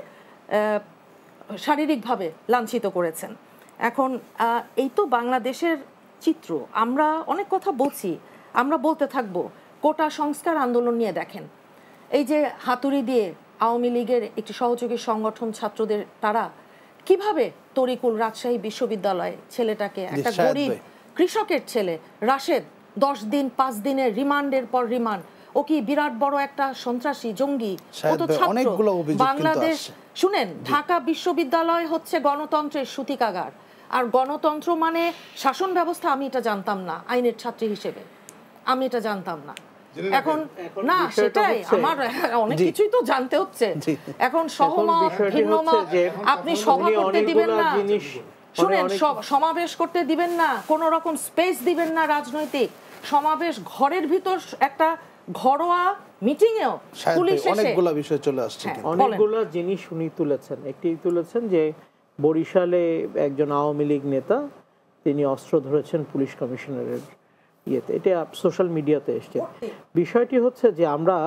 শারীরিকভাবে লাঞ্ছিত করেছেন। এখন এই তো বাংলাদেশের চিত্র। আমরা অনেক কথা বলছি, আমরা বলতে থাকবো। কোটা সংস্কার আন্দোলন নিয়ে দেখেন, এই যে হাতুড়ি দিয়ে আওয়ামী লীগের একটি সহযোগী সংগঠন ছাত্রদের তারা কিভাবে তরিকুল রাজশাহী বিশ্ববিদ্যালয়ে ছেলেটাকে, একটা গরিব কৃষকের ছেলে রাশেদ, দশ দিন পাঁচ দিনের রিমান্ডের পর রিমান্ড, ও কি বিরাট বড় একটা সন্ত্রাসী জঙ্গি, ও তো ছাত্র। বাংলাদেশ শুনেন, ঢাকা বিশ্ববিদ্যালয় হচ্ছে গণতন্ত্রের সূতিকাগার, আর গণতন্ত্র মানে শাসন ব্যবস্থা। আমি এটা জানতাম না, আইনের ছাত্রী হিসেবে আমি এটা জানতাম না। এখন না, সেটাই আমার অনেক কিছুই তো জানতে হচ্ছে। এখন সহমত ভিন্নমত, আপনি সভা করতে দিবেন না, শুনেন, সমাবেশ করতে দিবেন না, কোন রকম স্পেস দিবেন না রাজনৈতিক সমাবেশ, ঘরের ভিতর একটা ঘরোয়া মিটিং এও পুলিশ এসে অনেকগুলো বিষয় চলে আসছে, অনেকগুলো জিনিস উনি তুলেছেন। একটি তুলেছেন যে বরিশালে একজন আওয়ামী লীগ নেতা তিনি অস্ত্র ধরেছেন পুলিশ কমিশনারের ইয়েতে, এটা সোশ্যাল মিডিয়াতে এসছে। বিষয়টি হচ্ছে যে আমরা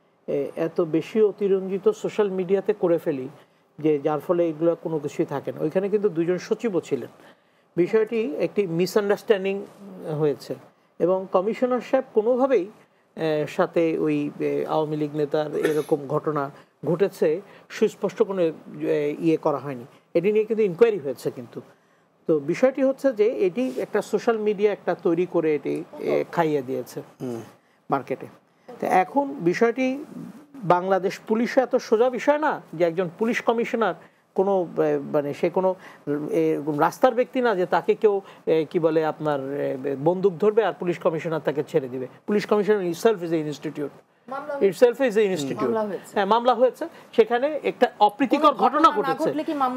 এত বেশি অতিরঞ্জিত সোশ্যাল মিডিয়াতে করে ফেলি যে যার ফলে এগুলো কোনো কিছুই থাকে না। ওইখানে কিন্তু দুজন সচিবও ছিলেন। বিষয়টি একটি মিসআন্ডারস্ট্যান্ডিং হয়েছে এবং কমিশনার সাহেব কোনোভাবেই সাথে ওই আওয়ামী লীগ নেতার এরকম ঘটনা ঘটেছে সুস্পষ্ট কোনো ইয়ে করা হয়নি। এটি নিয়ে কিন্তু ইনকোয়ারি হয়েছে, কিন্তু তো বিষয়টি হচ্ছে যে এটি একটা সোশ্যাল মিডিয়া একটা তৈরি করে এটি খাইয়ে দিয়েছে মার্কেটে। তো এখন বিষয়টি বাংলাদেশ পুলিশে এত সোজা বিষয় না যে একজন পুলিশ কমিশনার কোনো মানে সে কোনো রাস্তার ব্যক্তি না যে তাকে কেউ কি বলে আপনার বন্দুক ধরবে আর পুলিশ কমিশনার তাকে ছেড়ে দিবে। Police commissioner itself is a institute, itself is a institute. হ্যাঁ, মামলা হয়েছে, সেখানে একটা অপ্রীতিকর ঘটনা ঘটেছে।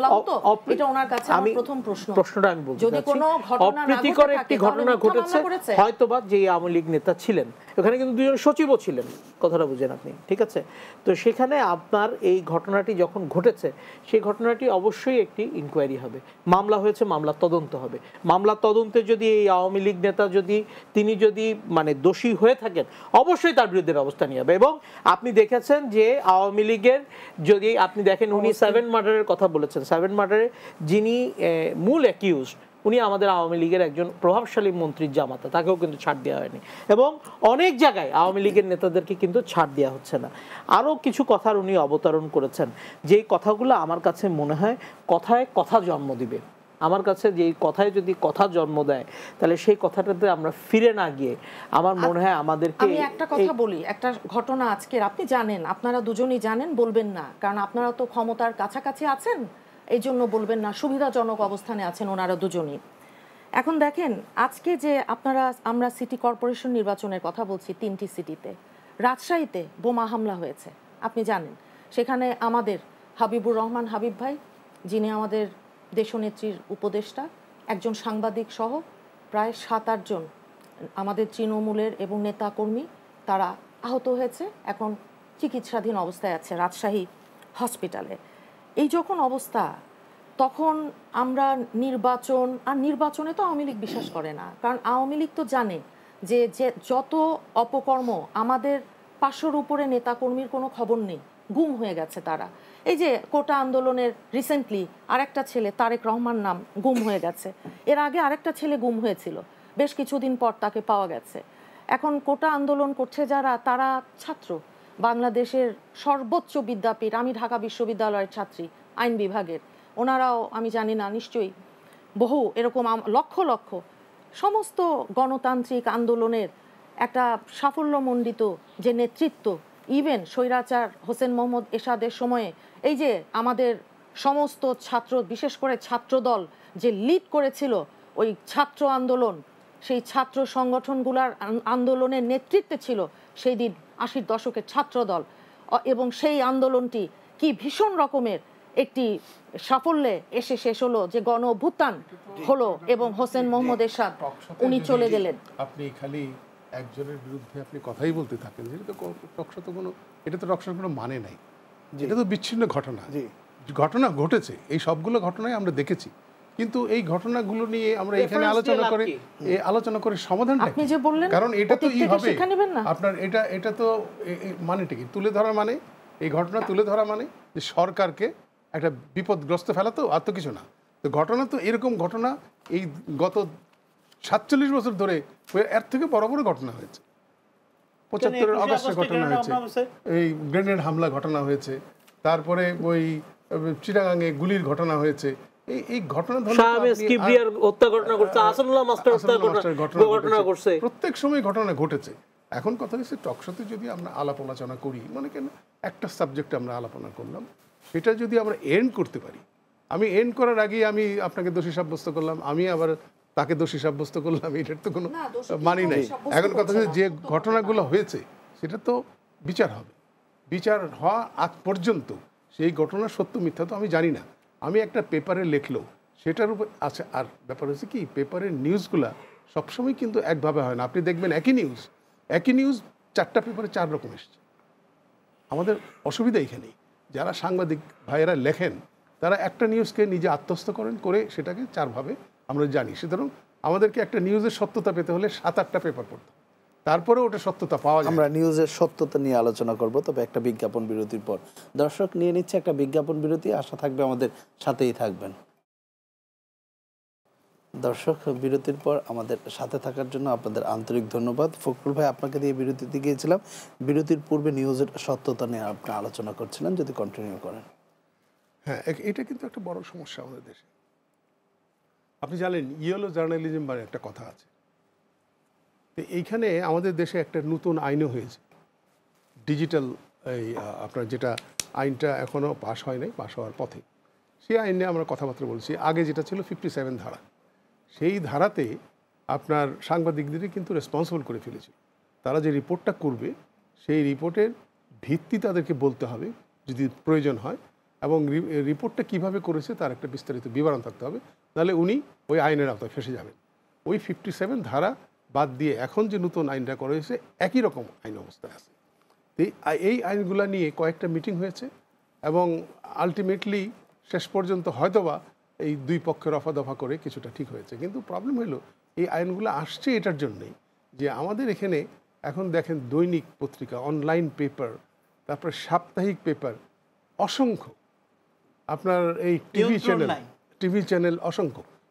আমি প্রথম প্রশ্ন প্রশ্নটা আমি বলছি, অপ্রীতিকর একটি ঘটনা ঘটেছে হয়তোবা যে আওয়ামী লীগ নেতা ছিলেন, ওখানে কিন্তু দুজন সচিবও ছিলেন, কথাটা বুঝেন আপনি, ঠিক আছে? তো সেখানে আপনার এই ঘটনাটি যখন ঘটেছে সেই ঘটনাটি অবশ্যই একটি ইনকোয়ারি হবে, মামলা হয়েছে, মামলা তদন্ত হবে। মামলা তদন্তে যদি এই আওয়ামী লীগ নেতা যদি তিনি যদি মানে দোষী হয়ে থাকেন অবশ্যই তার বিরুদ্ধে ব্যবস্থা নিয়ে হবে। এবং আপনি দেখেছেন যে আওয়ামী লীগের যদি আপনি দেখেন উনি সেভেন মার্ডারের কথা বলেছেন, সেভেন মার্ডারে যিনি মূল অ্যাকিউজড উনি আমাদের আওয়ামী লীগের একজন প্রভাবশালী মন্ত্রীর জামাতা, তাকেও কিন্তু ছাড় দেওয়া হয়নি। এবং অনেক জায়গায় আওয়ামী লীগের নেতাদেরকে কিন্তু ছাড় দেওয়া হচ্ছে না। আরও কিছু কথার উনি অবতারণ করেছেন, যেই কথাগুলো আমার কাছে মনে হয় কথায় কথা জন্ম দিবে। আমার কাছে যে কথায় যদি কথা জন্ম দেয়, তাহলে সেই কথাটাতে আমরা ফিরে না গিয়ে আমার মনে হয় আমাদেরকে। আমি একটা কথা বলি, একটা ঘটনা আজকের, আপনি জানেন, আপনারা দুজনেই জানেন, বলবেন না কারণ আপনারা তো ক্ষমতার কাছাকাছি আছেন, এই জন্য বলবেন না, সুবিধাজনক অবস্থানে আছেন ওনারা দুজনই। এখন দেখেন, আজকে যে আপনারা, আমরা সিটি কর্পোরেশন নির্বাচনের কথা বলছি, তিনটি সিটিতে, রাজশাহীতে বোমা হামলা হয়েছে, আপনি জানেন। সেখানে আমাদের হাবিবুর রহমান হাবিব ভাই, যিনি আমাদের দেশনেত্রীর উপদেষ্টা, একজন সাংবাদিক সহ প্রায় সাত আটজন আমাদের তৃণমূলের এবং নেতাকর্মী তারা আহত হয়েছে, এখন চিকিৎসাধীন অবস্থায় আছে রাজশাহী হসপিটালে। এই যখন অবস্থা, তখন আমরা নির্বাচন, আর নির্বাচনে তো আওয়ামী লীগ বিশ্বাস করে না, কারণ আওয়ামী লীগ তো জানে যে যে যত অপকর্ম, আমাদের পাঁচশোর উপরে নেতাকর্মীর কোনো খবর নেই, গুম হয়ে গেছে তারা। এই যে কোটা আন্দোলনের রিসেন্টলি আরেকটা ছেলে তারেক রহমান নাম গুম হয়ে গেছে, এর আগে আরেকটা ছেলে গুম হয়েছিল, বেশ কিছুদিন পর তাকে পাওয়া গেছে। এখন কোটা আন্দোলন করছে যারা, তারা ছাত্র, বাংলাদেশের সর্বোচ্চ বিদ্যাপীঠ, আমি ঢাকা বিশ্ববিদ্যালয়ের ছাত্রী আইন বিভাগের, ওনারাও আমি জানি না, নিশ্চয়ই বহু এরকম লক্ষ লক্ষ সমস্ত গণতান্ত্রিক আন্দোলনের একটা সাফল্যমণ্ডিত যে নেতৃত্ব, ইভেন স্বৈরাচার হোসেন মোহাম্মদ এরশাদের সময়ে এই যে আমাদের সমস্ত ছাত্র, বিশেষ করে ছাত্রদল যে লিড করেছিল ওই ছাত্র আন্দোলন, সেই ছাত্র সংগঠনগুলার আন্দোলনের নেতৃত্বে ছিল সেই দিন আশির দশকের ছাত্রদল, এবং সেই আন্দোলনটি কি ভীষণ রকমের একটি সাফল্যে এসে শেষ হলো, যে গণ অভ্যুত্থান হলো এবং হোসেন মোহাম্মদ এরশাদ উনি চলে গেলেন। আপনি খালি একজনের বিরুদ্ধে আপনি কথাই বলতে থাকেন, যেটা তো টকশো তো কোনো, এটা তো টকশোর কোনো মানে নাই, এটা তো বিচ্ছিন্ন ঘটনা, ঘটনা ঘটেছে, এই সবগুলো ঘটনাই আমরা দেখেছি, কিন্তু এই ঘটনাগুলো নিয়ে আমরা এখানে আলোচনা করে এই আলোচনা করে সমাধান, আপনি যে বললেন, কারণ এটা তো ই হবে আপনার, এটা এটা তো মানেটা কি তুলে ধরা, মানে এই ঘটনা তুলে ধরা মানে যে সরকারকে একটা বিপদগ্রস্ত ফেলা, তো আর তো কিছু না। তো ঘটনা তো এরকম ঘটনা এই গত সাতচল্লিশ বছর ধরে এর থেকে বড় বড় ঘটনা হয়েছে। পঁচাত্তরের আগস্টের ঘটনা হয়েছে, এই গ্রেনেড হামলা ঘটনা হয়েছে, তারপরে ওই চিটাগাঙে গুলির ঘটনা হয়েছে, এই এই ঘটনা প্রত্যেক সময় ঘটনা ঘটেছে। এখন কথা হচ্ছে টকশোতে যদি আমরা আলাপ আলোচনা করি, মানে কেন একটা সাবজেক্টে আমরা আলোচনা করলাম, সেটা যদি আমরা এন্ড করতে পারি, আমি এন্ড করার আগে আমি আপনাকে দোষী সাব্যস্ত করলাম, আমি আবার তাকে দোষী সাব্যস্ত করলাম, এটার তো কোনো মানি নাই। এখন কথা হচ্ছে যে ঘটনাগুলো হয়েছে সেটা তো বিচার হবে, বিচার হওয়া আগ পর্যন্ত সেই ঘটনার সত্য মিথ্যা তো আমি জানি না। আমি একটা পেপারে লিখলো সেটার উপর আছে, আর ব্যাপার হচ্ছে কি, পেপারের নিউজগুলা সবসময় কিন্তু একভাবে হয় না। আপনি দেখবেন একই নিউজ একই নিউজ চারটা পেপারে চার রকম এসছে। আমাদের অসুবিধা এখানেই, যারা সাংবাদিক ভাইয়েরা লেখেন তারা একটা নিউজকে নিজে আত্মস্থ করেন, করে সেটাকে চারভাবে আমরা জানি। সুতরাং আমাদেরকে একটা নিউজের সত্যতা পেতে হলে সাত আটটা পেপার পড়তে, তারপরে ওটা সত্যতা পাওয়া যায়। আমরা নিউজের সত্যতা নিয়ে আলোচনা করব, তবে একটা বিজ্ঞাপন বিরতির পর। দর্শক নিয়ে নিচ্ছে একটা বিজ্ঞাপন বিরতি, আশা থাকবে আমাদের সাথেই থাকবেন। দর্শক, বিরতির পর আমাদের সাথে থাকার জন্য আপনাদের আন্তরিক ধন্যবাদ। ফখরুল ভাই, আপনাকে দিয়ে বিরতিতে গিয়েছিলাম, বিরতির পূর্বে নিউজের সত্যতা নিয়ে আপনি আলোচনা করছিলেন, যদি কন্টিনিউ করেন। হ্যাঁ, এটা কিন্তু একটা বড় সমস্যা আমাদের দেশে। আপনি জানেন ইয়েলো জার্নালিজম মানে একটা কথা আছে, তো এইখানে আমাদের দেশে একটা নতুন আইনও হয়েছে, ডিজিটাল এই আপনার যেটা আইনটা এখনও পাস হয় নাই, পাস হওয়ার পথে। সেই আইন নিয়ে আমরা কথাবার্তা বলছি। আগে যেটা ছিল ফিফটি সেভেন ধারা, সেই ধারাতে আপনার সাংবাদিকদেরই কিন্তু রেসপন্সিবল করে ফেলেছিল। তারা যে রিপোর্টটা করবে সেই রিপোর্টের ভিত্তি তাদেরকে বলতে হবে যদি প্রয়োজন হয়, এবং রিপোর্টটা কিভাবে করেছে তার একটা বিস্তারিত বিবরণ থাকতে হবে, নাহলে উনি ওই আইনের আওতায় ফেসে যাবেন। ওই ফিফটি সেভেন ধারা বাদ দিয়ে এখন যে নতুন আইনটা করা হয়েছে একই রকম আইন অবস্থায় আছে। এই আইনগুলো নিয়ে কয়েকটা মিটিং হয়েছে এবং আলটিমেটলি শেষ পর্যন্ত হয়তোবা এই দুই পক্ষের রফা দফা করে কিছুটা ঠিক হয়েছে। কিন্তু প্রবলেম হলো এই আইনগুলো আসছে এটার জন্যই যে আমাদের এখানে এখন দেখেন দৈনিক পত্রিকা, অনলাইন পেপার, তারপর সাপ্তাহিক পেপার অসংখ্য, আপনার এই টিভি চ্যানেল টিভি চ্যানেল অসংখ্য,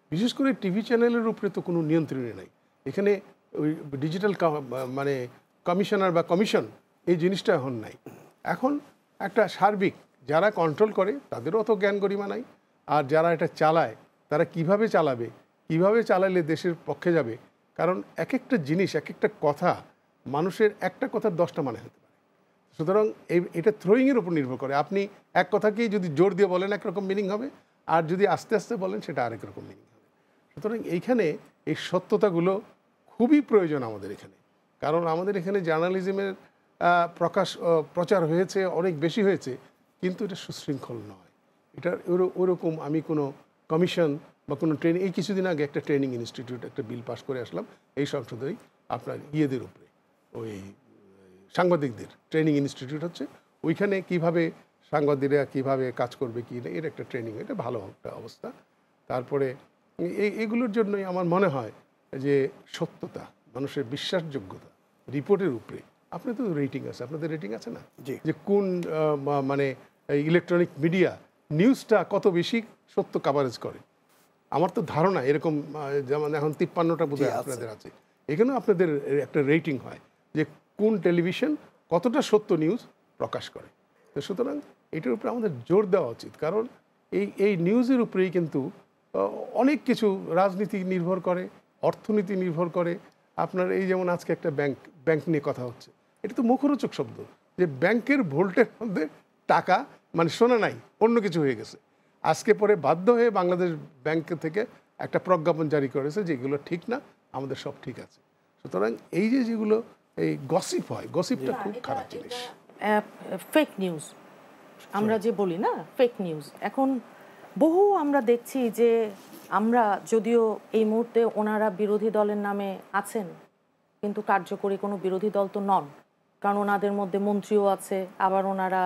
বিশেষ করে টিভি চ্যানেলের উপরে তো কোনো নিয়ন্ত্রণই নাই। এখানে ওই ডিজিটাল মানে কমিশনার বা কমিশন এই জিনিসটা এখন নাই। এখন একটা সার্বিক যারা কন্ট্রোল করে তাদেরও অত জ্ঞান গরিমা নাই, আর যারা এটা চালায় তারা কিভাবে চালাবে, কিভাবে চালালে দেশের পক্ষে যাবে। কারণ এক একটা জিনিস, এক একটা কথা, মানুষের একটা কথার দশটা মানে হতে পারে। সুতরাং এই এটা থ্রোয়িংয়ের উপর নির্ভর করে। আপনি এক কথাকেই যদি জোর দিয়ে বলেন একরকম মিনিং হবে, আর যদি আস্তে আস্তে বলেন সেটা আরেক রকম মিনিং হবে। সুতরাং এইখানে এই সত্যতাগুলো খুবই প্রয়োজন আমাদের এখানে। কারণ আমাদের এখানে জার্নালিজমের প্রকাশ প্রচার হয়েছে, অনেক বেশি হয়েছে, কিন্তু এটা সুশৃঙ্খল নয়। এটা ওরকম আমি কোনো কমিশন বা কোনো ট্রেনিং, এই কিছুদিন আগে একটা ট্রেনিং ইনস্টিটিউট একটা বিল পাস করে আসলাম এই সংসদেই, আপনার ইয়েদের উপরে, ওই সাংবাদিকদের ট্রেনিং ইনস্টিটিউট হচ্ছে, ওইখানে কিভাবে সাংবাদিকরা কিভাবে কাজ করবে কি না, এর একটা ট্রেনিং, এটা ভালো একটা অবস্থা। তারপরে এই এগুলোর জন্যই আমার মনে হয় যে সত্যতা, মানুষের বিশ্বাসযোগ্যতা রিপোর্টের উপরে। আপনি তো রেটিং আছে, আপনাদের রেটিং আছে না, যে কোন মানে ইলেকট্রনিক মিডিয়া নিউজটা কত বেশি সত্য কাভারেজ করে। আমার তো ধারণা এরকম, যেমন এখন তিপ্পান্নটা বোধহয় আপনাদের আছে, এখানেও আপনাদের একটা রেটিং হয় যে কোন টেলিভিশন কতটা সত্য নিউজ প্রকাশ করে। তো সুতরাং এটার উপরে আমাদের জোর দেওয়া উচিত, কারণ এই এই নিউজের উপরেই কিন্তু অনেক কিছু রাজনীতি নির্ভর করে, অর্থনীতি নির্ভর করে। আপনার এই যেমন আজকে একটা ব্যাংক ব্যাংক নিয়ে কথা হচ্ছে, এটা তো মুখরোচক শব্দ, যে ব্যাংকের ভোল্টের মধ্যে টাকা মানে শোনা নাই, অন্য কিছু হয়ে গেছে। আজকে পরে বাধ্য হয়ে বাংলাদেশ ব্যাংক থেকে একটা প্রজ্ঞাপন জারি করেছে যে এগুলো ঠিক না, আমাদের সব ঠিক আছে। সুতরাং এই যে যেগুলো এই গসিপ হয়, গসিপটা খুব খারাপ জিনিস। ফেক নিউজ আমরা যে বলি না, ফেক নিউজ এখন বহু আমরা দেখছি যে, আমরা যদিও এই মুহূর্তে ওনারা বিরোধী দলের নামে আছেন, কিন্তু কার্যকরী কোনো বিরোধী দল তো নন, কারণ ওনাদের মধ্যে মন্ত্রীও আছে, আবার ওনারা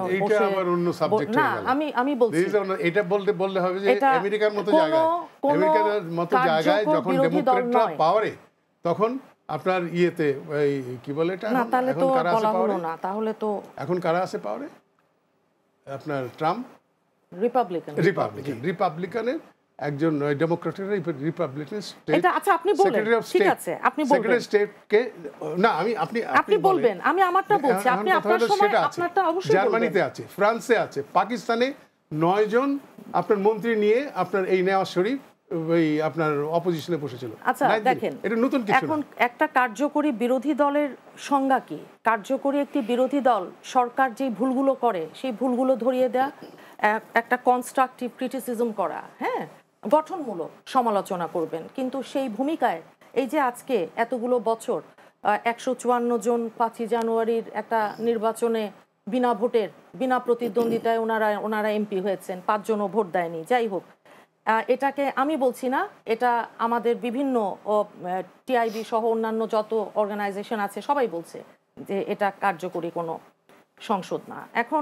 না, আমি আমি বলছি এটা বলতে বললে হবে যে আমেরিকার মতো জায়গায়, আমেরিকার মতো জায়গায় যখন ডেমোক্রেটরা পাওয়ারে, তখন আপনার ইয়েতে এই কি বলে এটা, না তাহলে তো বলা হলো না, তাহলে তো এখন কারা আছে পাওয়ারে? আপনার ট্রাম্প রিপাবলিকান রিপাবলিকান রিপাবলিকানের একজন ডেমোক্রেটের রিপাবলিকান স্টেট। এটা আচ্ছা আপনি বলবেন, ঠিক আছে আপনি বলবেন, সেক্রেটারি স্টেটকে না আমি আপনি আপনি বলবেন, আমি আমারটা বলছি, আপনি আপনার সময় আপনারটা অবশ্যই বলবেন। জার্মানিতে আছে, ফ্রান্সে আছে, পাকিস্তানে নয় জন আপনার মন্ত্রী নিয়ে আপনার এই নেওয়াজ শরীফ ওই আপনার অপোজিশনে বসেছিল। আচ্ছা দেখেন, এটা নতুন কিছু। এখন একটা কার্যকরী বিরোধী দলের সংজ্ঞা কি? কার্যকরী একটি বিরোধী দল সরকার যে ভুলগুলো করে সেই ভুলগুলো ধরিয়ে দেয়া, একটা কনস্ট্রাকটিভ ক্রিটিসিজম করা, হ্যাঁ গঠনমূলক সমালোচনা করবেন, কিন্তু সেই ভূমিকায় এই যে আজকে এতগুলো বছর একশো চুয়ান্ন জন পাঁচই জানুয়ারির একটা নির্বাচনে বিনা ভোটের বিনা প্রতিদ্বন্দ্বিতায় ওনারা ওনারা এমপি হয়েছেন, পাঁচজনও ভোট দেয়নি, যাই হোক এটাকে আমি বলছি না, এটা আমাদের বিভিন্ন টিআইবি সহ অন্যান্য যত অর্গানাইজেশন আছে সবাই বলছে যে এটা কার্যকরী কোনো সংসদ না। এখন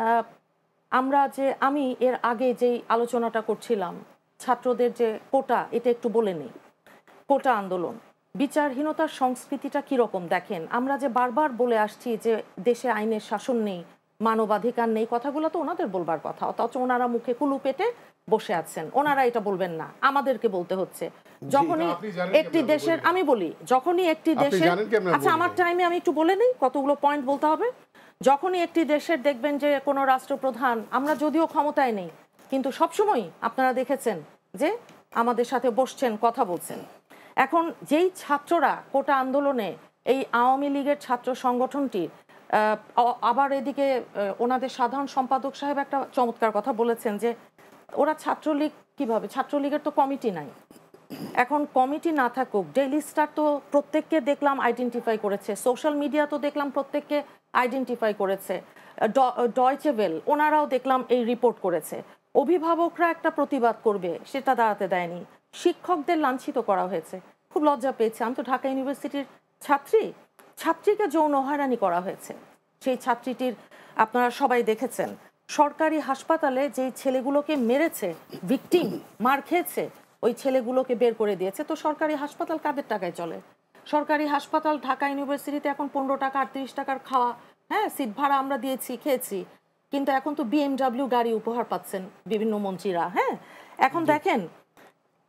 আমরা যে আমি এর আগে যেই আলোচনাটা করছিলাম ছাত্রদের যে কোটা, এটা একটু বলে নিই। কোটা আন্দোলন, বিচারহীনতার সংস্কৃতিটা কীরকম দেখেন, আমরা যে বারবার বলে আসছি যে দেশে আইনের শাসন নেই, মানবাধিকার নেই, কথাগুলো তো ওনাদের বলবার কথা, অথচ ওনারা মুখে কুলু পেটে বসে আছেন, ওনারা এটা বলবেন না, আমাদেরকে বলতে হচ্ছে। যখনই একটি দেশের, আমি বলি যখনই একটি দেশের, আচ্ছা আমার টাইমে আমি একটু বলে নিই, কতগুলো পয়েন্ট বলতে হবে। যখনই একটি দেশের দেখবেন যে কোনো রাষ্ট্রপ্রধান, আমরা যদিও ক্ষমতায় নেই কিন্তু সবসময় আপনারা দেখেছেন যে আমাদের সাথে বসছেন, কথা বলছেন। এখন যেই ছাত্ররা কোটা আন্দোলনে, এই আওয়ামী লীগের ছাত্র সংগঠনটি, আবার এদিকে ওনাদের সাধারণ সম্পাদক সাহেব একটা চমৎকার কথা বলেছেন যে ওরা ছাত্রলীগ কিভাবে, ছাত্রলীগের তো কমিটি নাই। এখন কমিটি না থাকুক, ডেইলি স্টার তো প্রত্যেককে দেখলাম আইডেন্টিফাই করেছে, সোশ্যাল মিডিয়া তো দেখলাম প্রত্যেককে আইডেন্টিফাই করেছে, ডয়চে ওয়েল ওনারাও দেখলাম এই রিপোর্ট করেছে। অভিভাবকরা একটা প্রতিবাদ করবে সেটা দাঁড়াতে দেয়নি, শিক্ষকদের লাঞ্ছিত করা হয়েছে, খুব লজ্জা পেয়েছে। আমি তো ঢাকা ইউনিভার্সিটির ছাত্রী, ছাত্রীকে যৌন হয়রানি করা হয়েছে, সেই ছাত্রীটির আপনারা সবাই দেখেছেন। সরকারি হাসপাতালে যেই ছেলেগুলোকে মেরেছে, ভিকটিম মার খেয়েছে, ওই ছেলেগুলোকে বের করে দিয়েছে। তো সরকারি হাসপাতাল কাদের টাকায় চলে? সরকারি হাসপাতাল ঢাকা ইউনিভার্সিটিতে এখন পনেরো টাকা আটত্রিশ টাকার খাওয়া, হ্যাঁ সিট ভাড়া আমরা দিয়েছি, খেয়েছি, কিন্তু এখন তো বিএমডাব্লিউ গাড়ি উপহার পাচ্ছেন বিভিন্ন মন্ত্রীরা। হ্যাঁ এখন দেখেন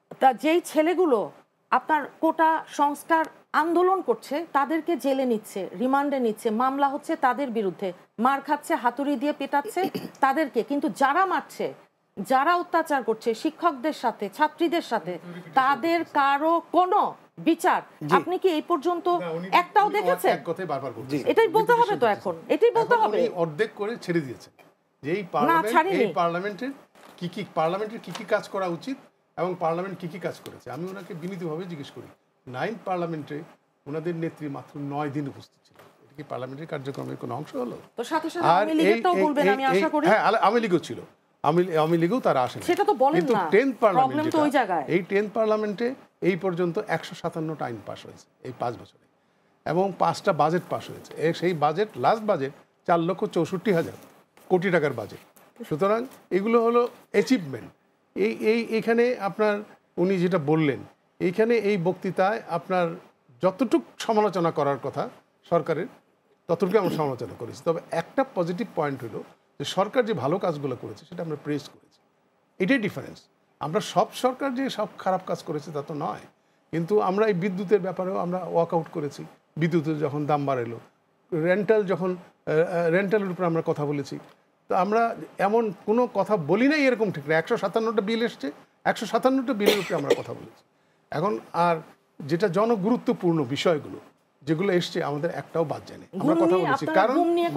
তা যেই ছেলেগুলো আপনার কোটা সংস্কার আন্দোলন করছে তাদেরকে জেলে নিচ্ছে, রিমান্ডে নিচ্ছে, মামলা হচ্ছে তাদের বিরুদ্ধে, মার খাচ্ছে, হাতুড়ি দিয়ে পেটাচ্ছে তাদেরকে, কিন্তু যারা মারছে, যারা অত্যাচার করছে শিক্ষকদের সাথে, ছাত্রীদের সাথে, তাদের কারো কোনো বিচার আপনি কি এই পর্যন্ত একটাও দেখেছেন? এটাই বলতে হবে তো, এখন এটাই বলতে হবে। অর্ধেক করে ছেড়ে দিয়েছেন যে এই পার্লামেন্ট, এই পার্লামেন্টের কি কি পার্লামেন্টের কি কি কাজ করা উচিত এবং পার্লামেন্ট কি কি কাজ করেছে। আমি ওনাকে বিনীতভাবে জিজ্ঞেস করি, নাইন পার্লামেন্টে ওনাদের নেত্রী মাত্র নয় দিন উপস্থিত ছিল। এটা কি পার্লামেন্টের কার্যক্রমের কোনো অংশ হলো? তো সাথে সাথে আওয়ামী লীগেরটাও বলবেন আমি আশা করি। হ্যাঁ, আওয়ামী লীগও ছিল, আওয়ামী লীগও তারা আসেন, সেটা তো বলেন কিন্তু না। টেন্থ পার্লামেন্ট, তো ওই জায়গায় এই টেন্থ পার্লামেন্টে এই পর্যন্ত একশো সাতান্নটা আইন পাস হয়েছে এই পাঁচ বছরে, এবং পাঁচটা বাজেট পাস হয়েছে। সেই বাজেট, লাস্ট বাজেট চার লক্ষ চৌষট্টি হাজার কোটি টাকার বাজেট। সুতরাং এগুলো হলো অ্যাচিভমেন্ট। এই এই এখানে আপনার উনি যেটা বললেন, এইখানে এই বক্তৃতায় আপনার যতটুকু সমালোচনা করার কথা সরকারের, ততটুকু আমরা সমালোচনা করেছি। তবে একটা পজিটিভ পয়েন্ট হলো যে সরকার যে ভালো কাজগুলো করেছে সেটা আমরা প্রেস করেছি, এটাই ডিফারেন্স। আমরা সব সরকার যে সব খারাপ কাজ করেছে তা তো নয়, কিন্তু আমরা এই বিদ্যুতের ব্যাপারেও আমরা ওয়াকআউট করেছি। বিদ্যুতের যখন দাম বাড়ালো, রেন্টাল যখন রেন্টালের উপর আমরা কথা বলেছি, তো আমরা এমন কোনো কথা বলি নাই এরকম ঠিক না। একশো সাতান্নটা বিল এসছে, একশো সাতান্নটা বিলের উপরে আমরা কথা বলেছি। এখন আর যেটা জনগুরুত্বপূর্ণ বিষয়গুলো যেগুলো এসছে আমাদের একটাও বাদ যায় না, আমরা কথা বলেছি। কারণ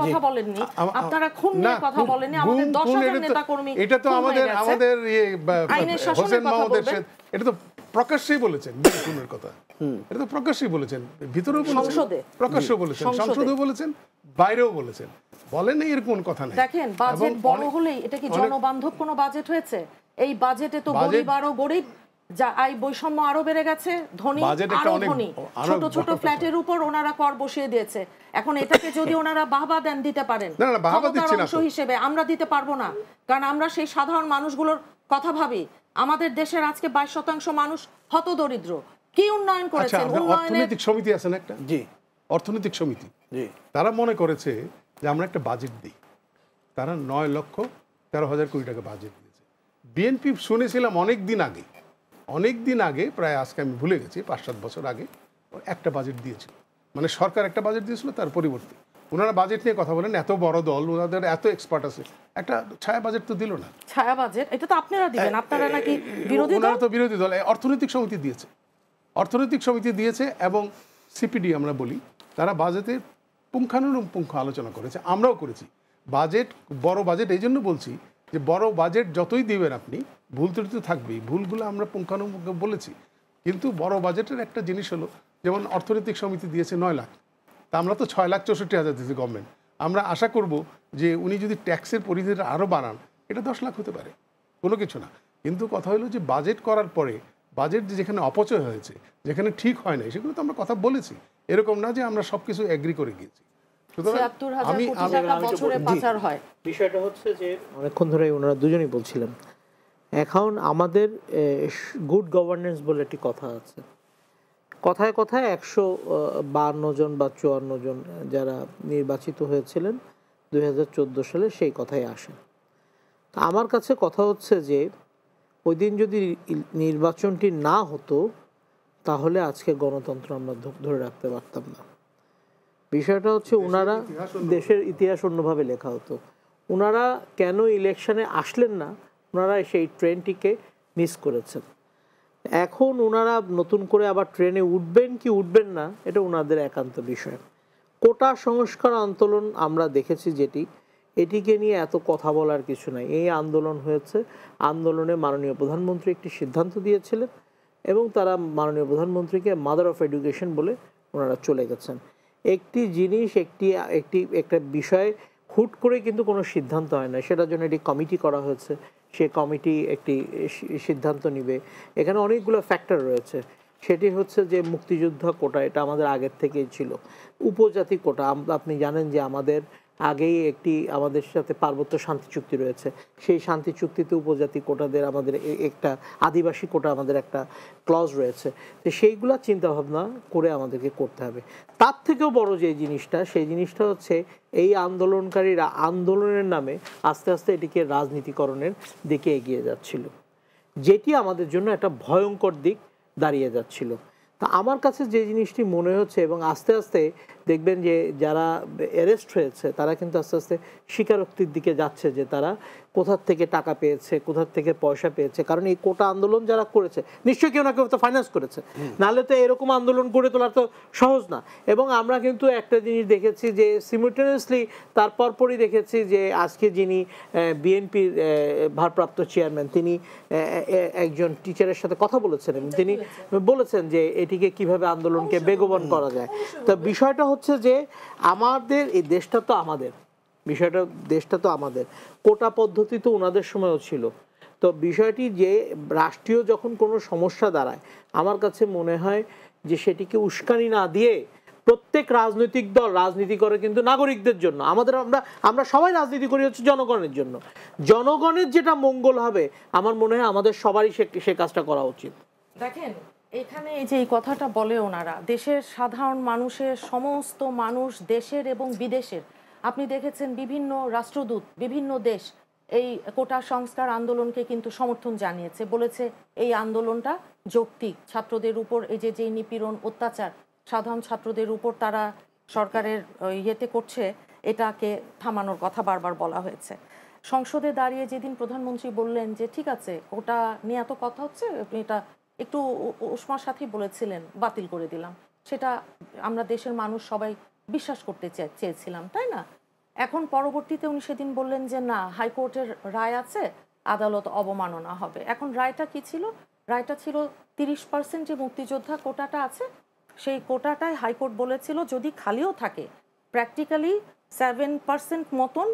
এটা তো আমাদের আমাদের হোসেন মাহমুদের, এটা তো প্রকাশ্যেই বলেছেন গুমের কথা, এটা তো প্রকাশ্যেই বলেছেন, ভিতরেও বলেছেন, প্রকাশ্যেও বলেছেন, সংসদেও বলেছেন, বাইরেও বলেছেন, বলেন এরকম কথা নেই। দেখেন বাজেট বড় হলেই এটা কি জনবান্ধব কোনো বাজেট হয়েছে? এই বাজেটে তো গরিব আরো গরিব, যা আয় বৈষম্য আরো বেড়ে গেছে, ধনী আরো ধনী, ছোট ছোট ফ্ল্যাটের উপর ওনারা কর বসিয়ে দিয়েছে। এখন এটাকে যদি ওনারা বাহবা দেন, দিতে পারেন, ক্ষমতার অংশ হিসেবে আমরা দিতে পারবো না, কারণ আমরা সেই সাধারণ মানুষগুলোর কথা ভাবি। আমাদের দেশের আজকে বাইশ শতাংশ মানুষ হতদরিদ্র। কি উন্নয়ন করেছেন? অর্থনৈতিক সমিতি আছেন একটা, জি অর্থনৈতিক সমিতি, জি তারা মনে করেছে যে আমরা একটা বাজেট দিই, তারা নয় লক্ষ তেরো হাজার কোটি টাকা বাজেট দিয়েছে। বিএনপি শুনেছিলাম অনেক দিন আগে, অনেক দিন আগে, প্রায় আজকে আমি ভুলে গেছি, পাঁচ সাত বছর আগে একটা বাজেট দিয়েছিল, মানে সরকার একটা বাজেট দিয়েছিল, তার পরিবর্তে ওনারা বাজেট নিয়ে কথা বলেন। এত বড় দল, ওনাদের এত এক্সপার্ট আছে, একটা ছায়া বাজেট তো দিল না। ছায়া বাজেট এটা তো আপনারা দিবেন, আপনারা নাকি বিরোধী দল? ওনারা তো বিরোধী দল। অর্থনৈতিক সমিতি দিয়েছে, অর্থনৈতিক সমিতি দিয়েছে এবং সিপিডি আমরা বলি, তারা বাজেটের পুঙ্খানুপুঙ্খ আলোচনা করেছে, আমরাও করেছি। বাজেট, বড় বাজেট এই জন্য বলছি যে বড় বাজেট যতই দিবেন আপনি, ভুল ত্রুটি থাকবেই, ভুলগুলো আমরা পুঙ্খানুপুঙ্খ বলেছি। কিন্তু বড় বাজেটের একটা জিনিস হলো, যেমন অর্থনৈতিক সমিতি দিয়েছে নয় লাখ, তা আমরা তো ছয় লাখ চৌষট্টি হাজার দিয়েছি গভর্নমেন্ট। আমরা আশা করব যে উনি যদি ট্যাক্সের পরিধিটা আরও বাড়ান, এটা দশ লাখ হতে পারে, কোনো কিছু না। কিন্তু কথা হলো যে বাজেট করার পরে বাজেট যেখানে অপচয় হয়েছে, যেখানে ঠিক হয় না, সেগুলো তো আমরা কথা বলেছি। এরকম না যে আমরা সব কিছু এগ্রি করে গিয়েছি। আমি বিষয়টা হচ্ছে যে অনেকক্ষণ ধরে ওনারা দুজনেই বলছিলেন, এখন আমাদের গুড গভর্নেন্স বলে একটি কথা আছে, কথায় কথায় একশো বান্ন জন বা চুয়ান্ন জন যারা নির্বাচিত হয়েছিলেন দুই হাজার চোদ্দো সালে, সেই কথাই আসে। তা আমার কাছে কথা হচ্ছে যে ওই দিন যদি নির্বাচনটি না হতো, তাহলে আজকে গণতন্ত্র আমরা ধরে রাখতে পারতাম না। বিষয়টা হচ্ছে ওনারা, দেশের ইতিহাস অন্যভাবে লেখা হতো। ওনারা কেন ইলেকশনে আসলেন না, ওনারা সেই ট্রেনটিকে মিস করেছেন। এখন ওনারা নতুন করে আবার ট্রেনে উঠবেন কি উঠবেন না, এটা ওনাদের একান্ত বিষয়। কোটা সংস্কার আন্দোলন আমরা দেখেছি যেটি, এটিকে নিয়ে এত কথা বলার কিছু নাই। এই আন্দোলন হয়েছে, আন্দোলনে মাননীয় প্রধানমন্ত্রী একটি সিদ্ধান্ত দিয়েছিলেন এবং তারা মাননীয় প্রধানমন্ত্রীকে মাদার অফ এডুকেশন বলে ওনারা চলে গেছেন। একটি জিনিস, একটি একটি একটা বিষয় হুট করে কিন্তু কোনো সিদ্ধান্ত হয় না, সেটার জন্য একটি কমিটি করা হয়েছে, সে কমিটি একটি সিদ্ধান্ত নিবে। এখানে অনেকগুলো ফ্যাক্টর রয়েছে। সেটি হচ্ছে যে মুক্তিযোদ্ধা কোটা, এটা আমাদের আগের থেকেই ছিল। উপজাতি কোটা, আপনি জানেন যে আমাদের আগেই একটি আমাদের সাথে পার্বত্য শান্তি চুক্তি রয়েছে, সেই শান্তি চুক্তিতে উপজাতি কোটাদের আমাদের একটা আদিবাসী কোটা আমাদের একটা ক্লজ রয়েছে। তো সেইগুলা চিন্তাভাবনা করে আমাদেরকে করতে হবে। তার থেকেও বড় যে জিনিসটা, সেই জিনিসটা হচ্ছে এই আন্দোলনকারীরা আন্দোলনের নামে আস্তে আস্তে এটিকে রাজনীতিকরণের দিকে এগিয়ে যাচ্ছিল। যেটি আমাদের জন্য একটা ভয়ঙ্কর দিক দাঁড়িয়ে যাচ্ছিল। তা আমার কাছে যে জিনিসটি মনে হচ্ছে, এবং আস্তে আস্তে দেখবেন যে যারা অ্যারেস্ট হয়েছে তারা কিন্তু আস্তে আস্তে স্বীকারোক্তির দিকে যাচ্ছে যে তারা কোথার থেকে টাকা পেয়েছে, কোথার থেকে পয়সা পেয়েছে। কারণ এই কোটা আন্দোলন যারা করেছে নিশ্চয়ই কেউ না কেউ তো ফাইন্যান্স করেছে, নাহলে তো এরকম আন্দোলন গড়ে তোলা তো সহজ না। এবং আমরা কিন্তু একটা জিনিস দেখেছি যে সিমিultaneously তার পরপরই দেখেছি যে আজকে যিনি বিএনপির ভারপ্রাপ্ত চেয়ারম্যান তিনি একজন টিচারের সাথে কথা বলেছেন এবং তিনি বলেছেন যে এটিকে কিভাবে আন্দোলনকে বেগবান করা যায়। তো বিষয়টা হচ্ছে যে আমাদের এই দেশটা তো আমাদের, বিষয়টা দেশটা তো আমাদের, কোটা পদ্ধতি তো ওনাদের সময়ও ছিল। তো বিষয়টি যে রাষ্ট্রীয় যখন কোনো সমস্যা দাঁড়ায়, আমার কাছে মনে হয় যে সেটিকে উস্কানি না দিয়ে প্রত্যেক রাজনৈতিক দল রাজনীতি করে কিন্তু নাগরিকদের জন্য। আমাদের আমরা আমরা সবাই রাজনীতি করি হচ্ছে জনগণের জন্য। জনগণের যেটা মঙ্গল হবে আমার মনে হয় আমাদের সবারই সে কাজটা করা উচিত। দেখেন এখানে এই যে এই কথাটা বলে ওনারা, দেশের সাধারণ মানুষের, সমস্ত মানুষ দেশের এবং বিদেশের, আপনি দেখেছেন বিভিন্ন রাষ্ট্রদূত বিভিন্ন দেশ এই কোটা সংস্কার আন্দোলনকে কিন্তু সমর্থন জানিয়েছে, বলেছে এই আন্দোলনটা যৌক্তিক। ছাত্রদের উপর এই যে যে নিপীড়ন অত্যাচার সাধারণ ছাত্রদের উপর তারা সরকারের ইয়েতে করছে, এটাকে থামানোর কথা বারবার বলা হয়েছে। সংসদে দাঁড়িয়ে যেদিন প্রধানমন্ত্রী বললেন যে ঠিক আছে কোটা নিয়ে এত কথা হচ্ছে, এটা একটু উষ্মার সাথেই বলেছিলেন বাতিল করে দিলাম, সেটা আমরা দেশের মানুষ সবাই বিশ্বাস করতে চেয়েছিলাম, তাই না? এখন পরবর্তীতে উনি সেদিন বললেন যে না, হাইকোর্টের রায় আছে, আদালত অবমাননা হবে। এখন রায়টা কি ছিল? রায়টা ছিল তিরিশ পার্সেন্ট যে মুক্তিযোদ্ধা কোটাটা আছে সেই কোটাটায় হাইকোর্ট বলেছিল যদি খালিও থাকে প্র্যাকটিক্যালি সেভেন পার্সেন্ট মতন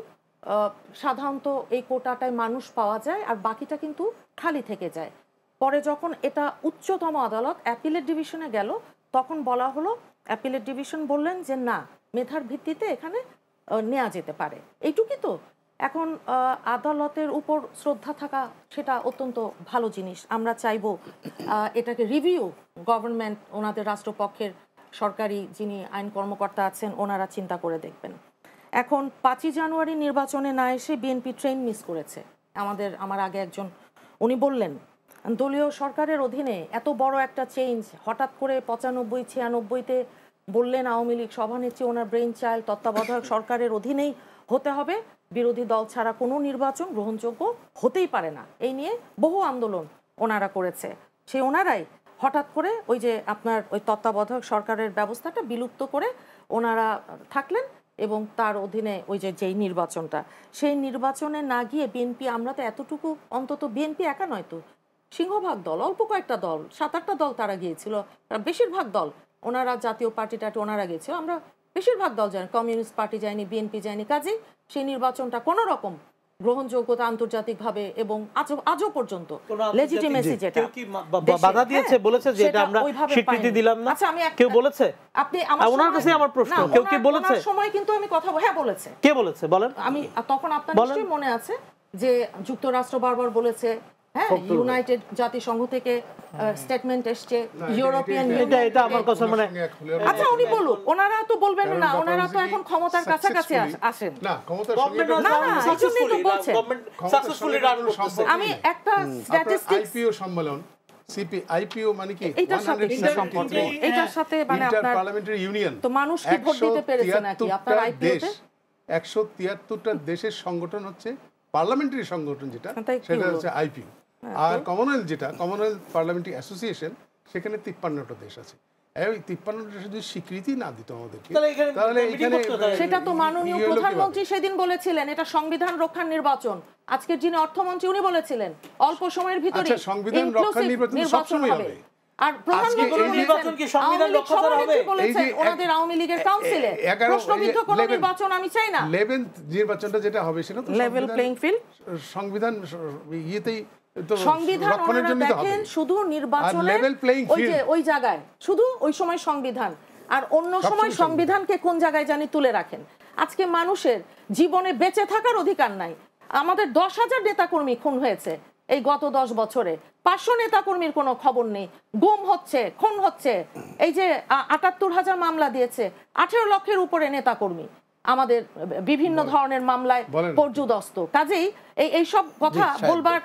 সাধারণত এই কোটাটায় মানুষ পাওয়া যায়, আর বাকিটা কিন্তু খালি থেকে যায়। পরে যখন এটা উচ্চতম আদালত অ্যাপিলেট ডিভিশনে গেল তখন বলা হলো, অ্যাপিলেট ডিভিশন বললেন যে না, মেধার ভিত্তিতে এখানে নেওয়া যেতে পারে। এইটুকুই তো। এখন আদালতের উপর শ্রদ্ধা থাকা সেটা অত্যন্ত ভালো জিনিস। আমরা চাইবো এটাকে রিভিউ গভর্নমেন্ট, ওনাদের রাষ্ট্রপক্ষের সরকারি যিনি আইন কর্মকর্তা আছেন ওনারা চিন্তা করে দেখবেন। এখন পাঁচই জানুয়ারি নির্বাচনে না এসে বিএনপি ট্রেন মিস করেছে। আমাদের আমার আগে একজন উনি বললেন দলীয় সরকারের অধীনে এত বড় একটা চেঞ্জ হঠাৎ করে পঁচানব্বই ছিয়ানব্বইতে বললেন আওয়ামী লীগ সভানেত্রী ওনার ব্রেইন চাইল্ড তত্ত্বাবধায়ক সরকারের অধীনেই হতে হবে, বিরোধী দল ছাড়া কোনো নির্বাচন গ্রহণযোগ্য হতেই পারে না। এই নিয়ে বহু আন্দোলন ওনারা করেছে। সেই ওনারাই হঠাৎ করে ওই যে আপনার ওই তত্ত্বাবধায়ক সরকারের ব্যবস্থাটা বিলুপ্ত করে ওনারা থাকলেন এবং তার অধীনে ওই যে যেই নির্বাচনটা, সেই নির্বাচনে না গিয়ে বিএনপি, আমরা তো এতটুকু অন্তত বিএনপি একা নয় তো, সিংহভাগ দল, অল্প কয়েকটা দল, সাত আটটা দল তারা গিয়েছিল, বেশিরভাগ দল ওনারা জাতীয় পার্টিটা ওনারা গেছে, আমরা বেশিরভাগ দল যায়নি, কমিউনিস্ট পার্টি যায়নি, বিএনপি যায়নি। কাজেই সেই নির্বাচনটা কোনো রকম গ্রহণযোগ্যতা আন্তর্জাতিকভাবে এবং আজও আজও পর্যন্ত লেজিটিমেসি যেটা বাধা দিয়েছে বলেছে যে এটা আমরা স্বীকৃতি দিলাম না। আচ্ছা আমি কেউ বলেছে? আপনি আমার ওনার কাছে আমার প্রশ্ন, কেউ কি বলেছে? সময় কিন্তু আমি কথা হ্যাঁ বলেছে। কে বলেছে বলেন? আমি তখন আপনার নিশ্চয়ই মনে আছে যে যুক্তরাষ্ট্র বারবার বলেছে, হ্যাঁ ইউনাইটেড জাতিসংঘ থেকে স্টেটমেন্ট এসছে, ইউরোপিয়ান ইউনিয়ন, এটা আমার কথা মানে আচ্ছা উনি বলুন, ওনারা তো বলবেন না, ওনারা তো এখন ক্ষমতার কাছাকাছি আসেন না, ক্ষমতার সঙ্গে না না এইজন্যই তো বলছেন সাকসেসফুলি রান করতেছে। আমি একটা স্ট্যাটিস্টিক্স আইপিও সম্মেলন সিপি আইপিও মানে কি এটার সাথে সম্পর্ক, এটার সাথে মানে আপনার পার্লামেন্টারি ইউনিয়ন, তো মানুষ কি ভোট দিতে পেরেছে নাকি আপনার আইপিওতে? একশো তিয়াত্তরটা দেশের সংগঠন হচ্ছে পার্লামেন্টারি সংগঠন, যেটা সেটা হচ্ছে আইপিও। আর কমনওয়েলথ যেটা কমনওয়েলথ পার্লামেন্টারি অ্যাসোসিয়েশন, সেখানে তিপ্পান্নটা দেশ আছে। এই তিপ্পান্নটা দেশ যদি স্বীকৃতি না দিত আমাদেরকে, তাহলে এখানে সেটা তো মাননীয় প্রধানমন্ত্রী সেদিন বলেছিলেন এটা সংবিধান রক্ষার নির্বাচন। আজকের যিনি অর্থমন্ত্রী উনি বলেছিলেন অল্প সময়ের ভিতরে সংবিধান রক্ষার নির্বাচন সবসময় হবে। আর প্রধানমন্ত্রী নির্বাচন কি সংবিধান রক্ষা করা হবে বলেছেন ওনাদের আওয়ামী লীগের কাউন্সিলে, প্রশ্নবিদ্ধ কোনো নির্বাচন আমি চাই না। ইলেভেন্থ নির্বাচনটা যেটা হবে সেটা তো লেভেল প্লেইং ফিল্ড, সংবিধান ইয়েতেই সংবিধান ওনারা দেখেন শুধু নির্বাচনে ওই যে ওই জায়গায় শুধু ওই সময় সংবিধান, আর অন্য সময় সংবিধানকে কোন জায়গায় জানি তুলে রাখেন। আজকে মানুষের জীবনে বেঁচে থাকার অধিকার নাই। আমাদের দশ হাজার নেতাকর্মী খুন হয়েছে এই গত দশ বছরে, পাঁচশো নেতাকর্মীর কোনো খবর নেই, গুম হচ্ছে, খুন হচ্ছে। এই যে আটাত্তর হাজার মামলা দিয়েছে, আঠেরো লক্ষের উপরে নেতাকর্মী আমাদের বিভিন্ন ধরনের মামলায় পর্যুদস্ত। কাজেই এই এইসব কথা বলবার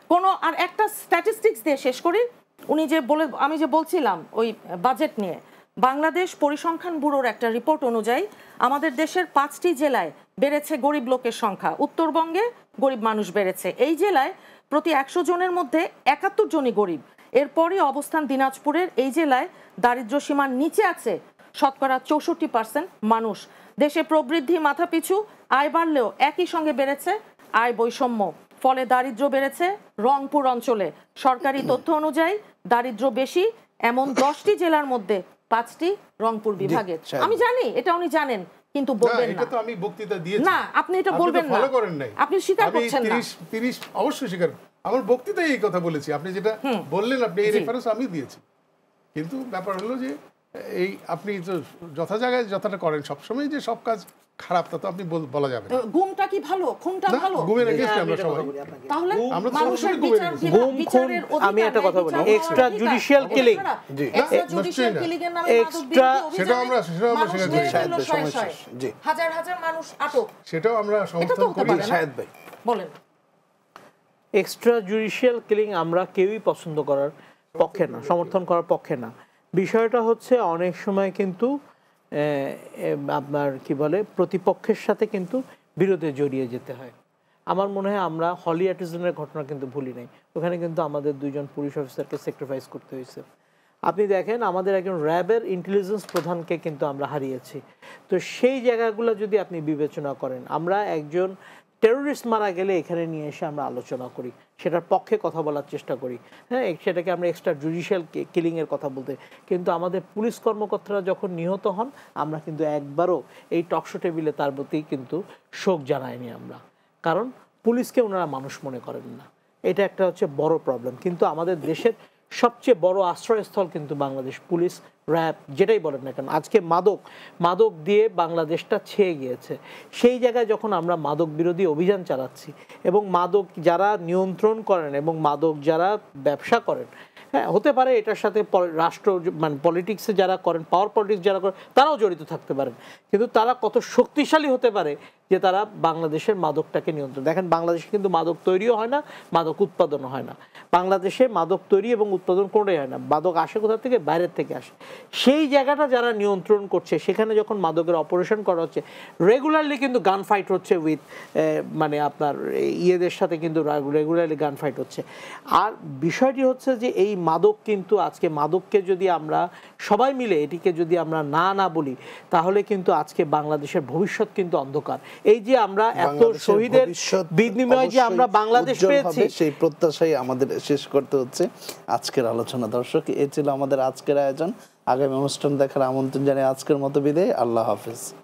কোনো আর একটা স্ট্যাটিস্টিক্স দিয়ে শেষ করি। উনি যে বলে আমি যে বলছিলাম ওই বাজেট নিয়ে, বাংলাদেশ পরিসংখ্যান ব্যুরোর একটা রিপোর্ট অনুযায়ী আমাদের দেশের পাঁচটি জেলায় বেড়েছে গরিব লোকের সংখ্যা। উত্তরবঙ্গে গরিব মানুষ বেড়েছে, এই জেলায় প্রতি একশো জনের মধ্যে একাত্তর জনই গরিব। এরপরই অবস্থান দিনাজপুরের, এই জেলায় দারিদ্র্য সীমার নিচে আছে শতকরা চৌষট্টি পার্সেন্ট মানুষ। দেশে প্রবৃদ্ধি মাথাপিছু আয় বাড়লেও একই সঙ্গে বেড়েছে আয় বৈষম্য, ফলে দারিদ্র্য বেড়েছে রংপুর অঞ্চলে। সরকারি তথ্য অনুযায়ী দারিদ্র্য বেশি এমন দশটি জেলার মধ্যে পাঁচটি রংপুর বিভাগের। আমি জানি এটা উনি জানেন, কিন্তু বলবেন না। এটা তো আমি বক্তৃতা দিয়েছি। না, আপনি এটা বলবেন না, ফলো করেন নাই, আপনি স্বীকার করছেন না। তিরিশ তিরিশ অবশ্যই স্বীকার, আমার বক্তৃতায় এই কথা বলেছি। আপনি যেটা বললেন, আপনি এই রেফারেন্স আমি দিয়েছি। কিন্তু ব্যাপার হলো যে এই আপনি তো যথা জায়গায় যথাটা করেন, সবসময় যে সব কাজ খারাপ তা তো আপনি বলা যাবে না। গুমটা কি ভালো, খুনটা ভালো? গুমের এগেইনস্ট আমরা সবাই। তাহলে আমরা তো মানুষের সবসময় বিচার গুম খুন, আমি একটা কথা বলি, এক্সট্রা জুডিশিয়াল কিলিং, জি এক্সট্রা জুডিশিয়াল কিলিং এর নামে এক্সট্রা, সেটা আমরা সেটা আমরা স্বীকার করি। জি, হাজার হাজার মানুষ আটক, সেটাও আমরা সমর্থন করি। শাহেদ ভাই বলেন। এক্সট্রা জুডিশিয়াল কিলিং আমরা কেউই পছন্দ করার পক্ষে না, সমর্থন করার পক্ষে না। বিষয়টা হচ্ছে অনেক সময় কিন্তু আপনার কি বলে প্রতিপক্ষের সাথে কিন্তু বিরোধে জড়িয়ে যেতে হয়। আমার মনে হয় আমরা হলি আর্টিজানের ঘটনা কিন্তু ভুলি নাই, ওখানে কিন্তু আমাদের দুইজন পুলিশ অফিসারকে স্যাক্রিফাইস করতে হয়েছে। আপনি দেখেন আমাদের একজন র্যাবের ইন্টেলিজেন্স প্রধানকে কিন্তু আমরা হারিয়েছি। তো সেই জায়গাগুলো যদি আপনি বিবেচনা করেন, আমরা একজন টেরোরিস্ট মারা গেলে এখানে নিয়ে এসে আমরা আলোচনা করি, সেটার পক্ষে কথা বলার চেষ্টা করি, হ্যাঁ, সেটাকে আমরা এক্সট্রা জুডিশিয়াল কিলিংয়ের কথা বলতে। কিন্তু আমাদের পুলিশ কর্মকর্তারা যখন নিহত হন, আমরা কিন্তু একবারও এই টকশো টেবিলে তার প্রতি কিন্তু শোক জানাইনি আমরা, কারণ পুলিশকে ওনারা মানুষ মনে করেন না। এটা একটা হচ্ছে বড় প্রবলেম। কিন্তু আমাদের দেশের সবচেয়ে বড় আশ্রয়স্থল কিন্তু বাংলাদেশ পুলিশ, র্যাব, যেটাই বলেন না কেন। আজকে মাদক মাদক দিয়ে বাংলাদেশটা ছেয়ে গিয়েছে। সেই জায়গায় যখন আমরা মাদক বিরোধী অভিযান চালাচ্ছি এবং মাদক যারা নিয়ন্ত্রণ করেন এবং মাদক যারা ব্যবসা করেন, হ্যাঁ, হতে পারে এটার সাথে রাষ্ট্র মানে পলিটিক্সে যারা করেন, পাওয়ার পলিটিক্স যারা করেন, তারাও জড়িত থাকতে পারেন, কিন্তু তারা কত শক্তিশালী হতে পারে যে তারা বাংলাদেশের মাদকটাকে নিয়ন্ত্রণ। দেখেন বাংলাদেশে কিন্তু মাদক তৈরিও হয় না, মাদক উৎপাদনও হয় না। বাংলাদেশে মাদক তৈরি এবং উৎপাদন কোনোটাই হয় না, মাদক আসে কোথা থেকে? বাইরের থেকে আসে। সেই জায়গাটা যারা নিয়ন্ত্রণ করছে, সেখানে যখন মাদকের অপারেশন করা হচ্ছে, রেগুলারলি কিন্তু গান ফাইট হচ্ছে উইথ মানে আপনার ইয়েদের সাথে কিন্তু রেগুলারলি গান ফাইট হচ্ছে। আর বিষয়টি হচ্ছে যে এই মাদক কিন্তু আজকে মাদককে যদি আমরা সবাই মিলে এটিকে যদি আমরা না না বলি, তাহলে কিন্তু আজকে বাংলাদেশের ভবিষ্যৎ কিন্তু অন্ধকার। এই যে আমরা এত শহীদের বিনিময়ে যে আমরা বাংলাদেশ পেয়েছি, সেই প্রত্যাশাই আমাদের শেষ করতে হচ্ছে আজকের আলোচনা। দর্শক, এ ছিল আমাদের আজকের আয়োজন। আগামী অনুষ্ঠান দেখার আমন্ত্রণ জানিয়ে আজকের মতো বিদায়। আল্লাহ হাফেজ।